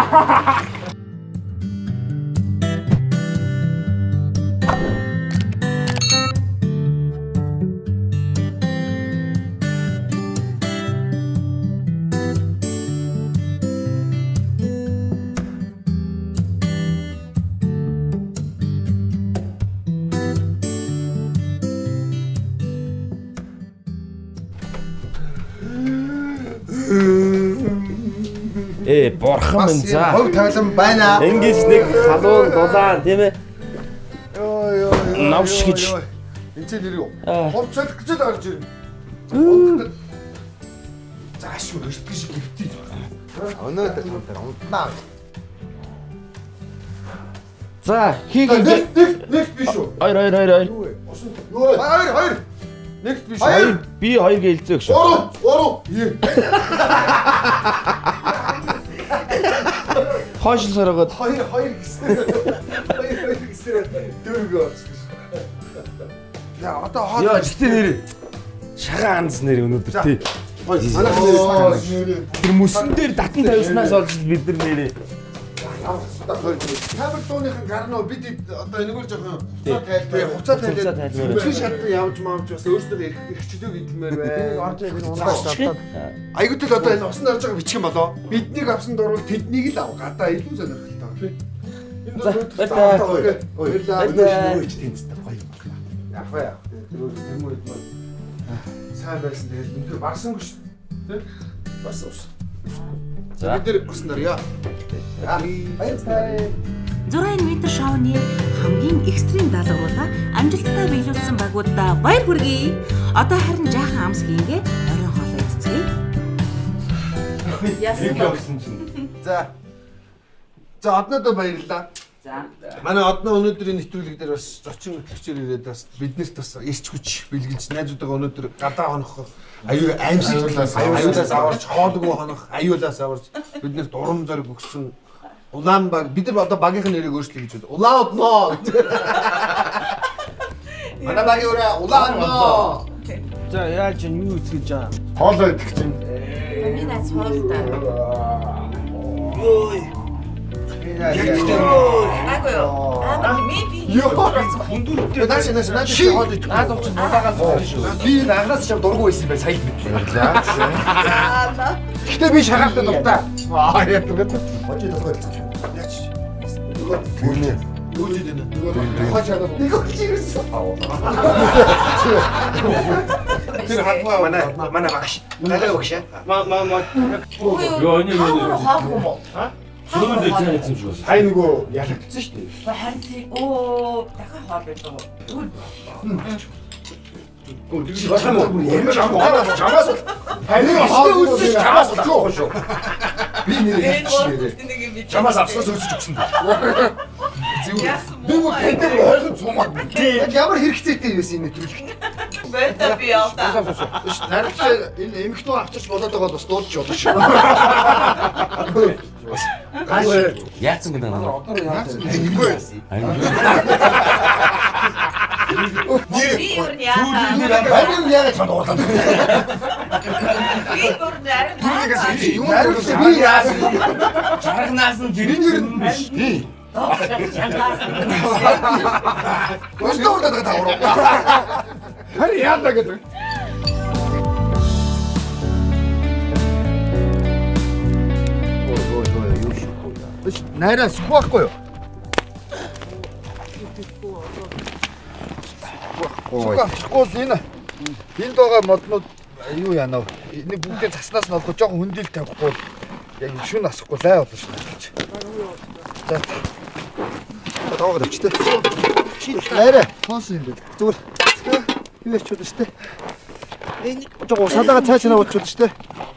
Бурхан минь за. Хөв тавилан байна. Ингэж нэг халуун дулаан тийм ээ. Навш гэж. Энд чинь нэр юу? Хурцлах гэж л орж ирнэ. Зааш юу өртгөн шиг гівтий. Өнөөдөр унтнаа. За хийг нэг биш үү? Хоёр. Хоёр. Нэг биш. Би хоёр гэлцээ гэж. Уруу. Хойш саргаад хоёр гэсэн. Хоёр гэсэн. Дөрөв орсон. Яа одоо хоо. Яа чи нэр шагаан анз нэр өнөөдөр тий. Манайх нэр тэр мөсөн дээр татан тавьснаас олж бид нар нэрээ. Хамар дууныхан гарнаа бид одоо энэгээр жоохон хуцаа тайлаад чи шатд явж маавч бас өөрсдөө эрхчлөө гэдгмээр бай. Орж ирэх нь унаас татаад. Айгуудл одоо энэ усан орж байгаа бичих юм болоо. Биднийг авсан дурвал тэднийг л ав. Гадаа илүү сонирхолтой. Энэ дөрөв баярлаа. Өнөөдөр ч тэнцдэг гоё юм байна. Яг яах вэ? Тэр юм уу сайн байсан тэгэл өндөр барсангүй шүү. Тэ? Барсан ус. За бид нэр усан дорё. Баярлалаа. 6 метр шоуны хамгийн экстрим даалгавруудаа амжилттай биелүүлсэн багуудаа баяр хүргэе. Одоо харин жаахан амс хийнгээ оройн хоолой эцгээе. Яасан чинь. За одноо баярлалаа. За. Манай одноо өнөөдрийн нэвтрүүлэг дээр бас зочин хөтлөгчөөр ирээд бас биднэрт бас ирч хүч бэлгэж найзуудаа өнөөдөр гадаа хонох аюу аюулаас аварч хоолгүй хонох аюулаас аварч биднэрт урам зориг өгсөн Улаанбаг бид нар одоо багийнх нь нэрийг өөрчлөе гэж байна. Улаан одноо. Манай багийн өрөө улаан одноо. За яаж юу үзэж байгаа? Хоолой идэх чинь. Миний найз хоолтой. Йой. Агуу. Maybe. Хүндүртэй. Нааш хоол идэх. Наад уучи нулагаас шүү. Би агнаас ч дургу байсан бай сая мэдлээ. Гэтэ би шахалтай дуртай. Яа тэгээд. Хожид тохиолж. Яач. Гүнээ. Юу ч юм бэ? Хож чадаа. Нэг ч ирсэн. Тэр хатмаа манай багш. Надад багш. Юу энэ хаагүй мó. Чүлмэн дээр цаа хийсэн шүү. Хай нөгөө ялагдсан шүү дээ. Харин тий оо дахиад хоол байлаа. Гүн тийм байна уу? Ямар чамаас. Харин хоол үзсэн чамаас юу шүү. Би нэр чамаас авснаас өсөж өгсөн. Би мөн тэндэг ойлгож сумаг. Ямар хэрэгцээтэй байсан энэ нэвтрүүлэгт. Бэта би яваа. Харилцаа энэ эмэгтэй авчирч болоод байгаа бас дуулж болно шүү. Яатсан гэдэг нь яатсан. Би юу яа. Сүүлийн яг чанд уулаад. Би бүр нарийн. Би яасан. Чарагнаас нь жирийн биш. Өстөө удаа тавраа. Хари яана гэдэг. Найраа сухахгүй юу? Сухахгүй энэ. Энд байгаа моднууд юу яана вэ? Энийг бүгдээ цаснаас нь олгож жоохон хүндэл тавихгүй яг шүн асахгүй лай болно шүү гэж. За. Таваад авчтай. Найраа хоос юм бэ. Зүгээр. Юу яч удаа штэ. Энийг жоо садаага цааш наваад ч удаа штэ.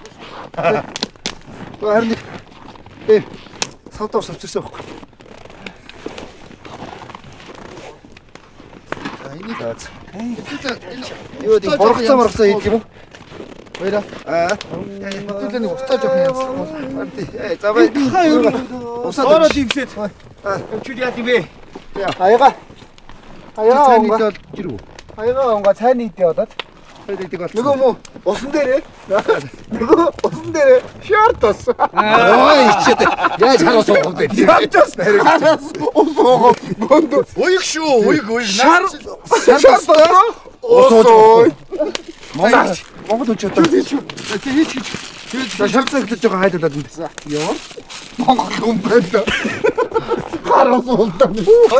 Харин савтаа савчирсан байхгүй. Энийг аац. Юу тийм боргоцоо хийх юм уу? Баяра. Хэдүүлээ нэг устаа жоох юм. За бай. Усаа дивсэт. Чүд яа тийм бэ? Аяга. Аяга жирүү. Аяга онго цайны идэ бодоод. Нөгөө мө усан дээрээ. Нөгөө усан дээрээ шорт ус. Ой ичээд. Яаж хараас уух вэ? Яаж хараас уух вэ? Уйг шүү. Уйг. Шорт ус. Монгол үчээд. Хийж. Шорцоо хэлж байгаа хайдуулаад энэ. Яа. Монгол хүн байна. Хараас уултаа.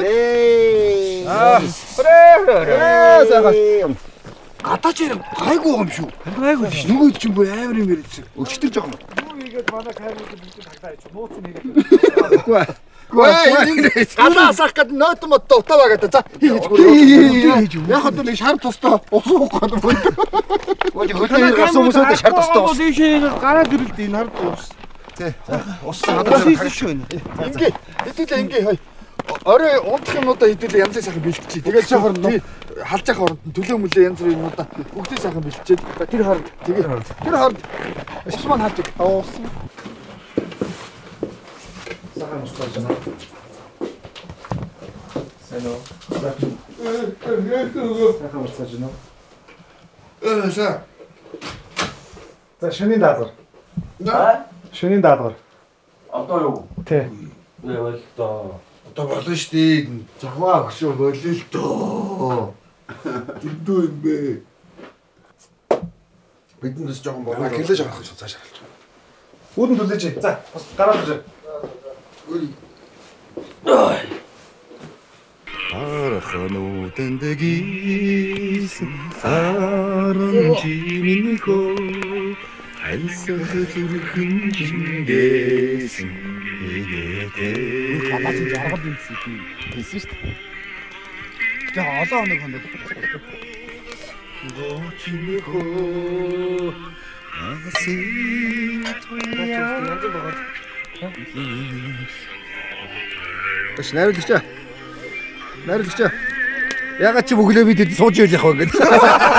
Прэ. Гадаач юм гайгүй юм шүү. Гайгүй шүү. Нөгөөд ч юм боо амар юм яриадсан. Өчтөр жоох юм. Юу ийгээд манай камерыг бүгд тагтаа яч. Нууц нэгээд. Гүэ. Галаасах гэд ноот мод утаа гэдэг. За хийж. Яг хад нэг шар тустай усуух гэдэг байна. Ой хөдөлгөөн гасан хүмүүсүүд шар тустай ус. Ийшээ гараад ирэлдэ энэ хард ус. Тий. Ус гадаа хийсэн шүү. Ингээ. Хэдүүлээ ингээ хай. Орой унтах юмудаа хэдүүлээ янзын сайхан бэлтчихий. Тэгээд жоохон халж явах оронд төлөө мөлөө янз бүрийн юмудаа бүгдийг сайхан бэлтчихэд тэр хооронд ус маань халж ус. Сайхан ус болж байна. Сэно. Сайхан ус болж байна. За шөнийн даалгавар. Шөнийн даалгавар. Одоо юу? Тий. Яавал тоо. Одоо болно шүү дээ. Жахваа хөшөө болё л доо. Тэндүү юм бэ. Бидэндээс жоохон болоо. Гэлэж авах гэж цааш харалж. Үүдэн төлөөч. За, бас гараад ирж. Арахано тэндэгийсэн аранжиминхо альсах зүрхэн жингээсэн тэгээд бабач жаргал юм шиг тийсэн шүү дээ. Тэгээ олон хоног хоног гочимихо аси Тэс найруулагч. Найруулагч. Ягаад чи өглөө бид сууж ийл яах вэ гэдэг.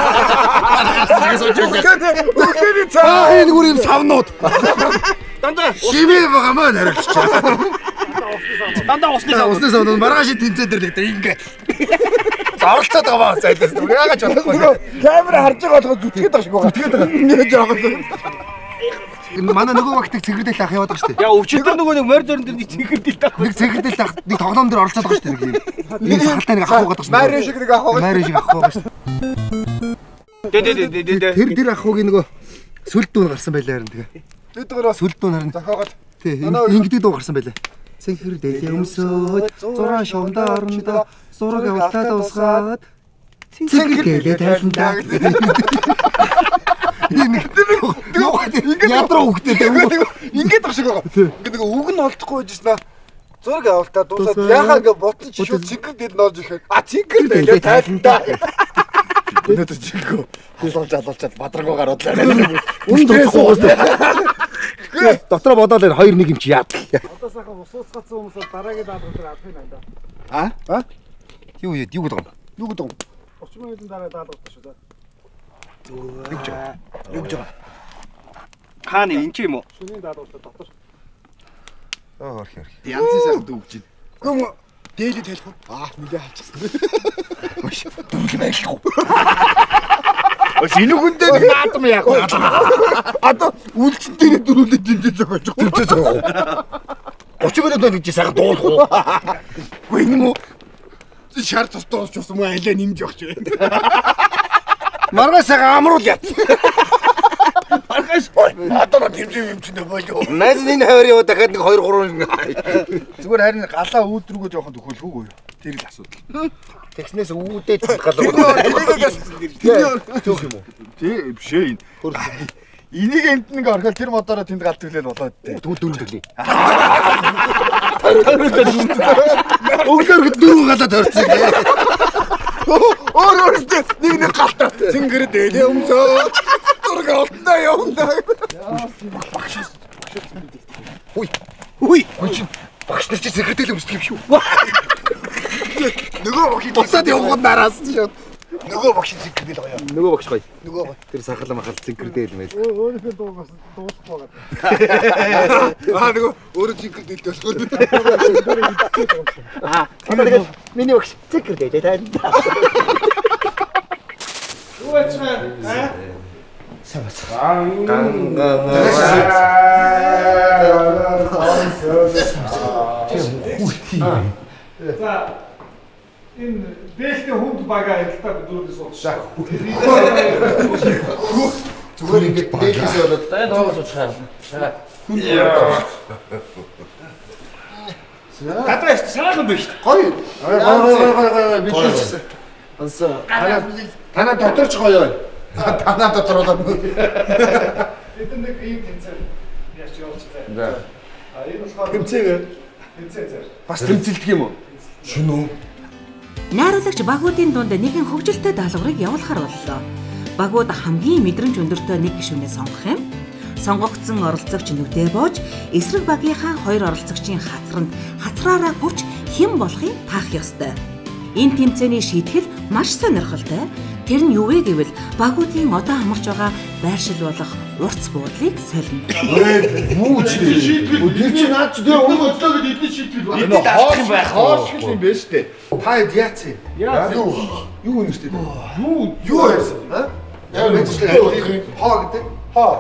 Өглөөний цаа энэ гүр юм савнууд. Дандаа шивээ байгаа маа найруулагч. Дандаа усны савнууд маргааш тэнцээ дэрлэгдээ ингээд. Зарлцаад байгаа маа зайлаас. Ягаад ч болохгүй. Камера харж байгаа болохоо зүтгээд байгаа шиг байгаа. Зүтгээд байгаа. Яаж яах вэ? Энэ манай нөгөө багтыг цэгэрдэл ах яваад байгаа шүү дээ. Яа өвчтөр нөгөө нэг мордор дээр нэг цэгэрдэл ах. Нэг цэгэрдэл ах нэг тоглоом дээр оролцоод байгаа шүү дээ. Нэг сахалтай нэг ах угаад байгаа шүү. Марин шиг нэг ах угаад. Марин шиг ах угаад шүү. Тэр ах угийн нөгөө сүлд дүүн гарсан байлаа харин тэгээ. Сүлд дүүн харин зохиогоод. Тий ингэдэг дуу гарсан байлаа. Цэнхэрдэл өмсөд зураа шовнда орондоо зураг авалтаад усгаад цэнхэрдэлээ тайландаа. Ядраа хөхтэй ингээд баг шиг байгаа. Ингээд нэг үг нь олдохгүй байжснаа. Зураг авалтаа дуусаад яхаа ингээд ботсон чи шууд цэнгэр дээр нолж ирэхэд цэнгэр дээр тайландаа. Өнөөдөр чигөө залуулчаад бадрагуу гараад лаа. Үн дуухгүй. Дотроо бодоод 2-1 юм чи яа. Одоо сайхан ус уцгацсан хүмүүс дараагийн даалгавар дээр авах юм байна да. А? Юу гэдэг юм? Юу гэдэг юм? 30 минутын дараа даалгавар шүү дээ. Юу гэж байгаа? Хааны энэ ч юм уу? Шөнийн даалгавар дотор. Орх. Янзын сайхан дүүгж. Гүм дээлээ телефон. Нилээ хаачихсан. Маш дүрл байлгүй. Ос энэ хүндээ наадам яах вэ? Одоо үлдсэн дээр дөрүүлээ дэмжиж байгаа ч. Дэмжиж байгаа. 30 минут гэж сайхан дуулах уу? Үгүй энэ мө шар тус дуусч бас муу алей нэмж явах ч юм. Маргаас сайхан амруул яат. Маргаас одоо дэмжиж юм чинь болоо. Найз энэ хойр яваа дахиад нэг 2-3 зүгээр харин галаа үүдрүүгөө жоохон төхөөлгүй юу? Тэр л асуудал. Тэгснээс үүдээд галаа. Төөх юм уу? Тий биш ээ. Энийг энд нэг орхол тэр модороо тэнд галт төглөөл болоод тий. Дөрөлдөглээ. Өглөөр дөрөв галаад орсон. Өөрөөсөө нэг галтаа зингэр дээлээ өмсөө. Зураг олдоо явна. Уй. Багш нар чи зэхэрдэл өмсдөг юм шүү. Нөгөө багш буцаад явгоод нараас шүү. Нөгөө багш зэхэрдэл гоё. Нөгөө багш гоё. Нөгөө гоё. Тэр сахал махал зэхэрдэл мэйл. Өөрийнхөө дуусах байгаа. Нөгөө өөрөө зэхэрдэл болохоор. Тэгээд миний багш зэхэрдэл тань. Юу ачаа? За энэ дээлтэй хүнд бага адилтаа дөрөвдөө суучихсан. Зүгээр ингээд дээлээс болоод тань доогоо суучихсан. Гадаа сайхан биш. Гоё. Бидсэн. Онсоо. Танаа доторч гоё. Танаа дотор болоод. Эдэн нэг ийм тэнцээ яаж явуулчихлаа. За. Энэ болохоор Тэмцээгээ. тэнцээ. Бас тэмцэлдэг юм уу? Шүн үү? Найруулагч багуудын дунд нэгэн хөгжилтэй даалгаврыг явуулахар боллоо. Багууд хамгийн мэдрэмж өндөртэй нэг гишүүнээ сонгох юм. Сонгогдсон оролцогч нүдээ боож, эсрэг багийнхаа 2 оролцогчийн хацранд хацраараа хүрч хэн болохыг таах ёстой. Энэ тэмцээний шийтгэл маш сонирхолтой. Тэр нь юу вэ гэвэл багуудын одоо амарч байгаа байршил болох урц буудлыг солино. Мууч шийтгэл. Тэр чинь наад чи тэр өмнө өдлөө гэд эдний шийтгэл байна. Эдний даах юм байх. Хоорч юм байна шүү дээ. Та яац юм? Юу үнэртэй? Юу байсан? Яа мэдчихлээ. Хоо гэдэг. Хоо.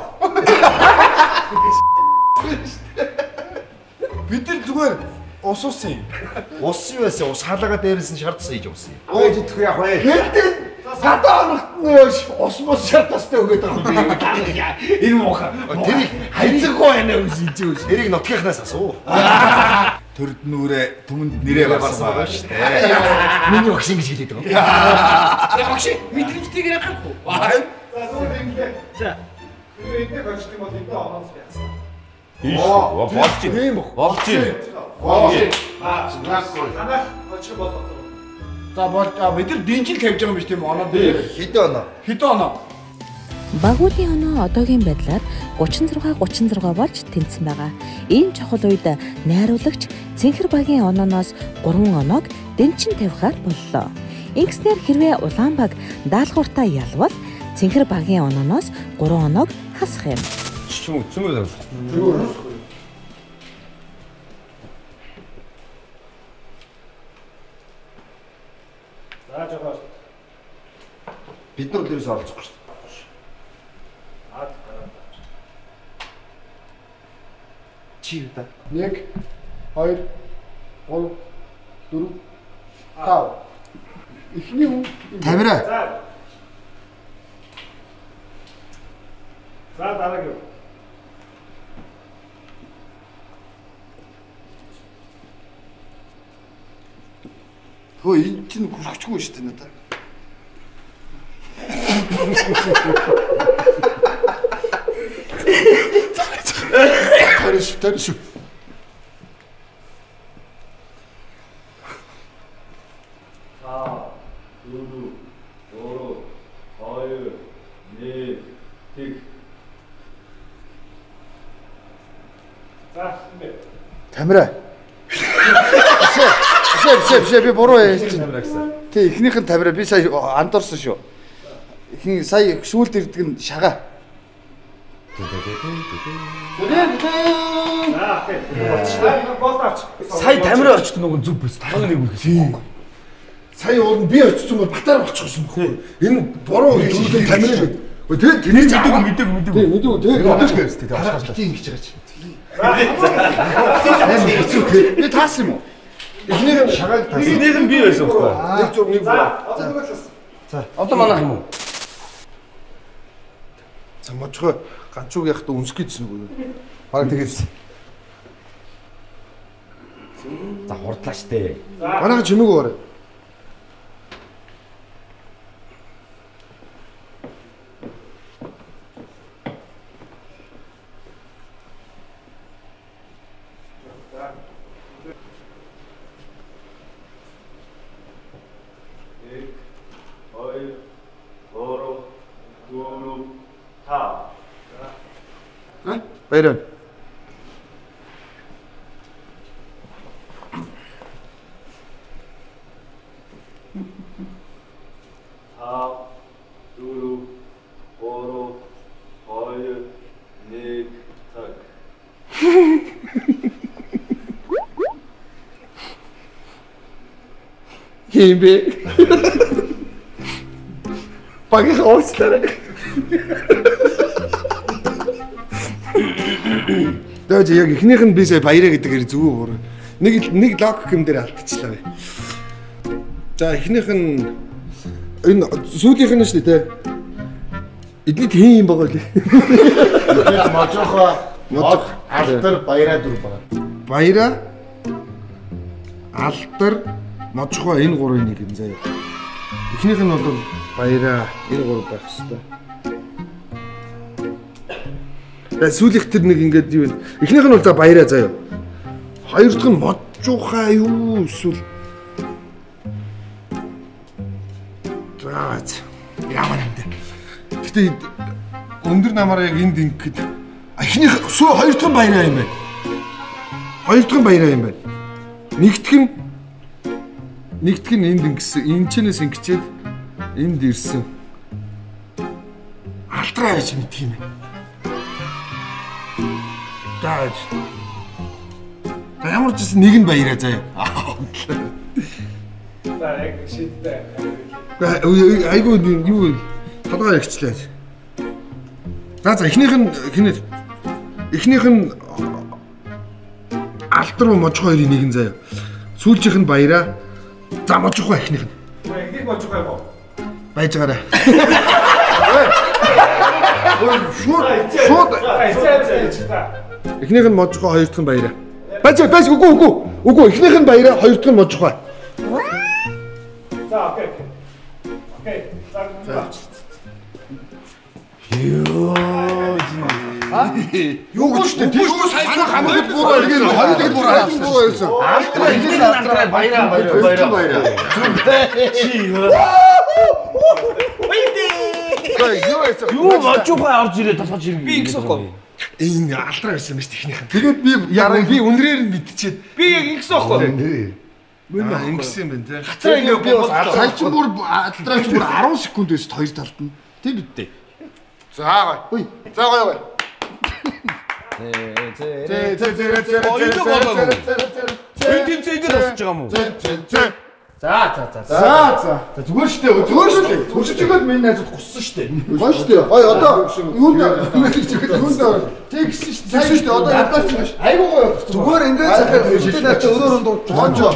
Бид нар зүгээр ус уусан юм. Ус юу байсан? Ус хаалгаа дээрээс нь шаардсан хийж уусан юм. Ээж идэх яах вэ? Хэлдэг. Садаа оногт ус мус шаардастай өгөөд байгаа юм. Энэ муухай. Тэрийг хайцаггүй байна уу хийж үү? Тэрийг нотгийнхнаас асуу. Төрд нүрээ түмэнд нэрээ барсан байгаа шүү дээ. Миний багш ингэж хэлээд байгаа. Багш мэдрэмжтэйгээр гарахгүй. За зүгээр ингэлээ. За. Эндээ гочд юм бол эндээ оноос яасан. Болж юм. Болж юм. Танах гочд болоо. За бол бид нар дэнжил тавьж байгаа юм биш тийм оноо дээр. Хэдэн оноо? Хэдэн оноо? Багуудын оноо одоогийн байдлаар 36 болж тэнцсэн байгаа. Ийм чухал үед найруулагч Цэнхэр багийн онооноос 3 оноог дэнчин тавихаар боллоо. Ингэснээр хэрвээ улаан баг даалгавартаа ялвал Цэнхэр багийн онооноос 3 оноог хасах юм. Цүмэр. За жоо. Бид нар дээрээс оролцохгүй шүү. Чи юу та? 1 2 3 4 5. Эхний хүн Тамира. За дараагийн. Хөө энэ чинь хүрчихгүй шүү дээ надад. Тариш. Тамира. Биш би буруу ярьж байна. Тий, эхнийх нь Тамира. Би сая андуурсан шүү. Эхний сая сүүлд ирдэг нь шага. Сая Тамира очсон нөгөө зүг биш. Тарга нэг үлдсэн. Сая уул би очсон бол батаар болчихсон байхгүй. Энэ буруу хэлсэн Тамира гэдэг. Тэгээд тэний мэдээгүй. Тэгээд ингэж байгаа чи. Би таасан юм уу? Эхнийх нь шагааг таасан. Эхнийх нь би байсан байхгүй. Нэг зүг нэг буруу. За, одоо манайх юм уу? За можгоо ганцуг яхад үнсгэжсэн үгүй юу? Бараг тэгээс. За хурдлаа штэ. Манайх чимээг уурай. Баярын. Хин бэ? Багы хоолцлаа. Дэж яг эхнийх нь би сая баяраа гэдэг хэрэг зүгөө гоо. Нэг лог юм дээр алдчихлаа бай. За эхнийх нь энэ сүүлийнх нь шүү дээ. Эдний тийм юм байгаа лээ. Можохоо алдар баяраа дүр байгаа. Баяраа алдар можохоо энэ гурвын нэг юм заяа. Эхнийх нь бол баяраа энэ гурав байх хэвээр. Сүүлийнх тэр нэг ингээд юу вэ? Эхнийх нь бол за баяраа заяа. Хоёр дахь нь можохоо юу эсвэл ямар юм бэ? Гэтэ өндөр намаараа яг энд ингээд эхнийх хоёр дахь нь баяраа юм байна. Хоёр дахь нь баяраа юм байна. Нэгдэх нь энд ингэсэн, энэчнээс ингэчээд энд ирсэн. Алтраа яж мэд юм байна. Даж. Ямар ч гэсэн нэг нь баяраа заяа. За яг шийдтэй. Айгуу юу толгой ягчлаа. За эхнийх нь алдар руу можох хоёрын нэг нь заяа. Сүүлчийнх нь баяраа. За можох ба эхнийх нь. Эхнийх можох байв уу? Байж байгаарай. Шууд. Эхнийх нь можох, хоёр дахь нь баяраа. Байж үгүй. Эхнийх нь баяраа, хоёр дахь нь можох ба. За окей. Юу гэж тийм сайн хамгаалт буруу иргэн хоёулыг буруу байсан. Алтраа баяраа. Чи юу? Юу мочхоо орж ирээ толгож ирнэ. Би ингэсэхгүй. Энэ алтраа байсан юм шүү дээ эхнийх нь. Тэгээд би үнрээр нь мэдчихээд би яг ингэсэн байхгүй. Ингэсэн юм байна те. Хацаа ингээ би бас алтраа ч бүр 10 секунд байсан хоёр талд нь. Тийм үдтэй. За гоё. За гоё. За зүгээр шүү дээ. Төршиж өгөөд миний найзууд гуссан шүү дээ. Гоё шүү дээ. Гоё одоо юунд тэгсэн шүү дээ. Одоо ядаач юм ш. Айгуу гоё. Зүгээр ингээд захаад шилдэг наач өрөөрөнд дуучаа.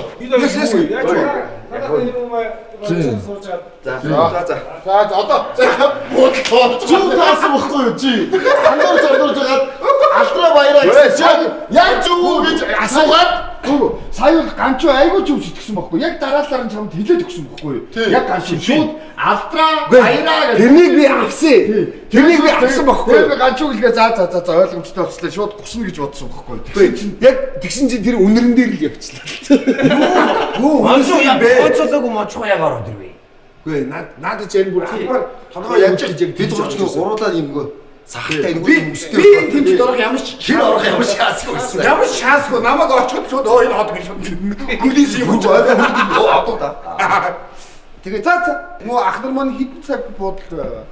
За одоо зүү таасан байхгүй юу чи? Андуурж жагаад алтраа баяраа гэсэн. Яг зүг гэж асуугаад сая ганчуу айгуу ч юм шитгэсэн байхгүй. Яг дараалалаар нь чамд хэлээд өгсөн байхгүй юу? Яг ганчуу шууд алтраа баяраа гэж. Тэрнийг би авсан байхгүй юу? Би ганчуу гэлгээ за ойлгомжтой болчихлоо. Шууд гусна гэж бодсон байхгүй юу? Яг тэгсэн чинь тэр үнэрэн дээр л явчихлаа. Юу яг гоцолоогүй мочхоо яг ороод ирвэ. Үгүй надад ч энэ бүр хамаар толгой яаж гэж яг тэд очно уруулаад юмгүй. Сахалтай би энэ тэмцэлд орох ямар ч шансгүй байсан. Ямар ч шансгүй намайг очиход шууд энэ хот гэж полис юм уу одоо та. Тэгээ за муу ах нар маань хэдэн цаг бодолд байгаа.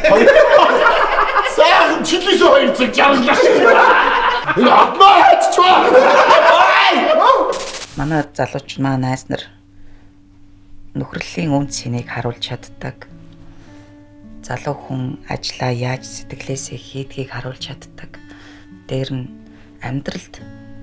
Сайхан чилээс 2 цаг жаргалаа шиг. Энэ адмаа хайчваа. Манай залууч маа найз нар нөхрөлийн үн цэнийг харуулж чаддаг. Залуу хүн ажлаа яаж сэтгэлээсээ хийдгийг харуулж чаддаг. Дээр нь амьдралд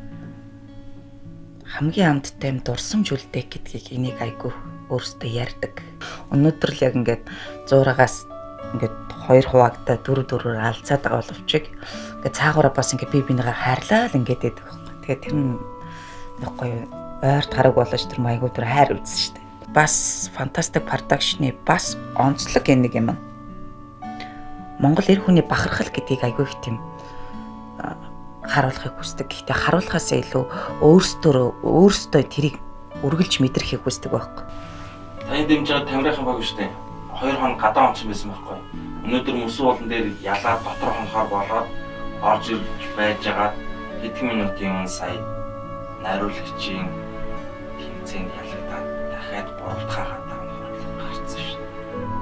хамгийн амттай юм дурсамж үлдээх гэдгийг энийг айгүй өөртөө ярьдаг. Өнөөдөр л яг ингээд 100-аас ингээд 2 хуваагдаа 4-4-өр алцаад байгаа боловч ингээд цаагаараа бас ингээд би бинийгээ хайрлаа л ингээд байдаг байхгүй. Тэгээд тэр нь гоё ойрт гараг болооч тэр айгүй тэр хайр үзсэн шүү дээ. Бас фантастик продакшны бас онцлог нэг юм. Монгол эр хүний бахархал гэдгийг айгүй их тийм харуулахыг хүсдэг. Гэхдээ харуулахаас илүү өөрсдөө тэрийг үргэлж мэдрэхийг хүсдэг байхгүй. Таны дэмжиж Тамирын баг шүү дээ. 2 хон гадаа онцсон байсан байхгүй. Өнөөдөр мөсөө болон дээр ялаад дотор хонохоор болоод орж ирж байж байгаа хэдэн минутын сая найруулагчийн тэмцээнд ялагдаад дахиад 3 дахь гадаа онохоор гарцсан шүү дээ.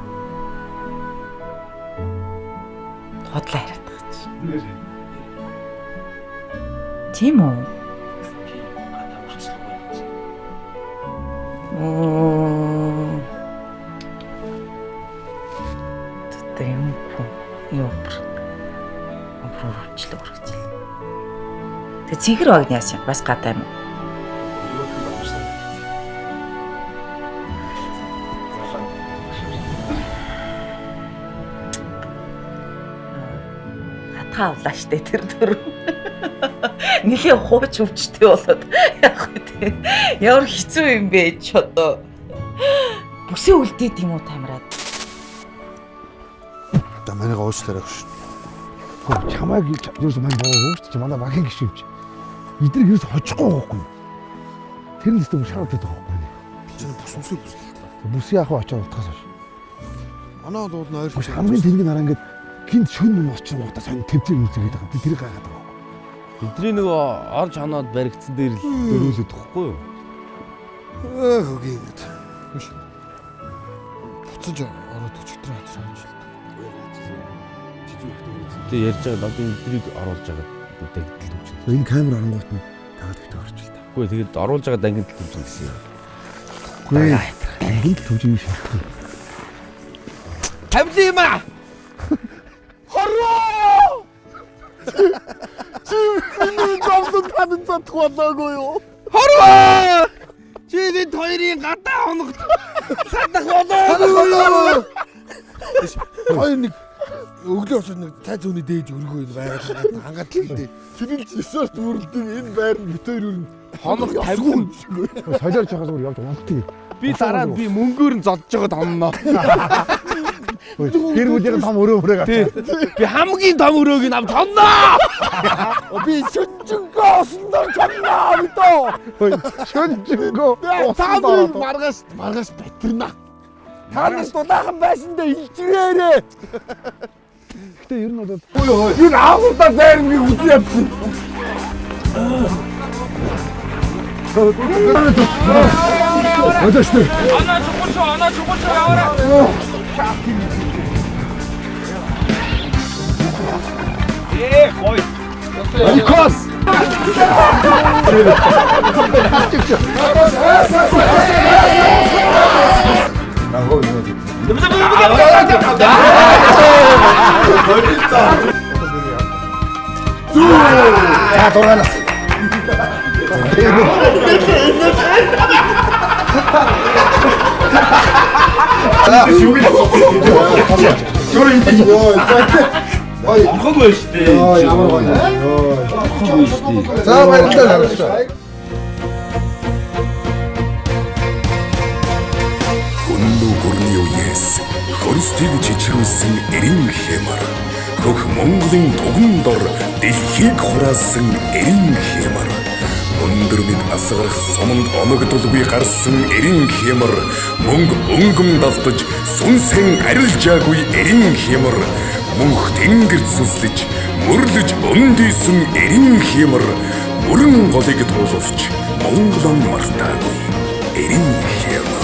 Хотлоо яриад байгаа чи. Тийм үү? Тийм гадаа урцлах байсан. Тэг цэнхэр багны яасан бас гадаа юм. Хатаа авлаа штэ тэр дөр. Нилийн хууч өвчтэй болоод яг үү. Ямар хэцүү юм бэ ч одоо. Бүсээ үлдээд юм уу Тамираад? Одоо манайг уучлаарай гэж. Чамайг юус маань боо ууч чи манай багийн гişвч. Эдгээр юус хожихгүй байхгүй. Тэр нь зөв шаарддаг байхгүй. Чи бус мөсөө бүслээ. Бүс яах вэ очоод утгаас хойш. Манай дууд нь ойр хамгийн тэнэг нараа ингээд гинт шөн юм очиж удаа сонь төвчээр үзгээд байгаа. Би тэрийг гайхаад байгаа. Эдний нөгөө орж ханаад баригдсан дээр л дөрүүлээд тахгүй юу? Хөгийн мэд. Буцаж ороод өчтөр хатж. Тэ ярьж байгаа надад эднийг оруулж байгаа бүтээгдэл төвч. Энэ камер орнгууд нь таваад битээ орж л та. Үгүй тэгээд оруулж байгаа дангид төвч гэсэн юм. Үгүй дангид төвч юм шалтгаан. Тавли юм аа. Хороо! Чи миний жавсан танин цатх болоогүй юу? Хороо! Чи энэ хоёрын гадаа хоногт садах болоо. Хоёр нэг өглөө осоо нэг цай зүүний дээж өргөө энэ байгаад хангаад л дээ. Чиний жисорт бүрэлдэв энэ байр нь битээр өрн хоног 50 солиор жахал өөр явж унтыг. Би дараа нь би мөнгөөр нь зодж байгаа томноо. Гэр бүлийн том өрөө авчих. Би хамгийн том өрөөг нь авч хонноо. Би шүнжэнгөө усандор чаннаа битөө. Шүнжэнгөө. Та бүр маргаас байтарна. Танаас дулаахан байсан дэ илжгээрээ. Гэтэ ер нь бол энэ аавуудаа зайр нэг үгүй явсан. Өдөөштэй. Ана чугуш яваарай. Хой. Никос. Орхогүй шүү дээ. Ямар гоё. Орхогүй шүү дээ. За баярлалаа. Хүнлүү гүрний үеэс Христийг чичрүүлсэн эрен хэмар хөх Монголын туган дор дэлхийг хураасан эрен хэмар өндөр мэд асгарах суманд оногдулгүй гарсан эрен хэмар мөнгө өнгөм давтаж сүнсэн арилжаагүй эрен хэмар мөнх тэнгэрд сүнслэж мөрлөж өндийсэн эрен хэмэр бүрэн голыг туулвч Монголон мартаагүй эрен хэмэр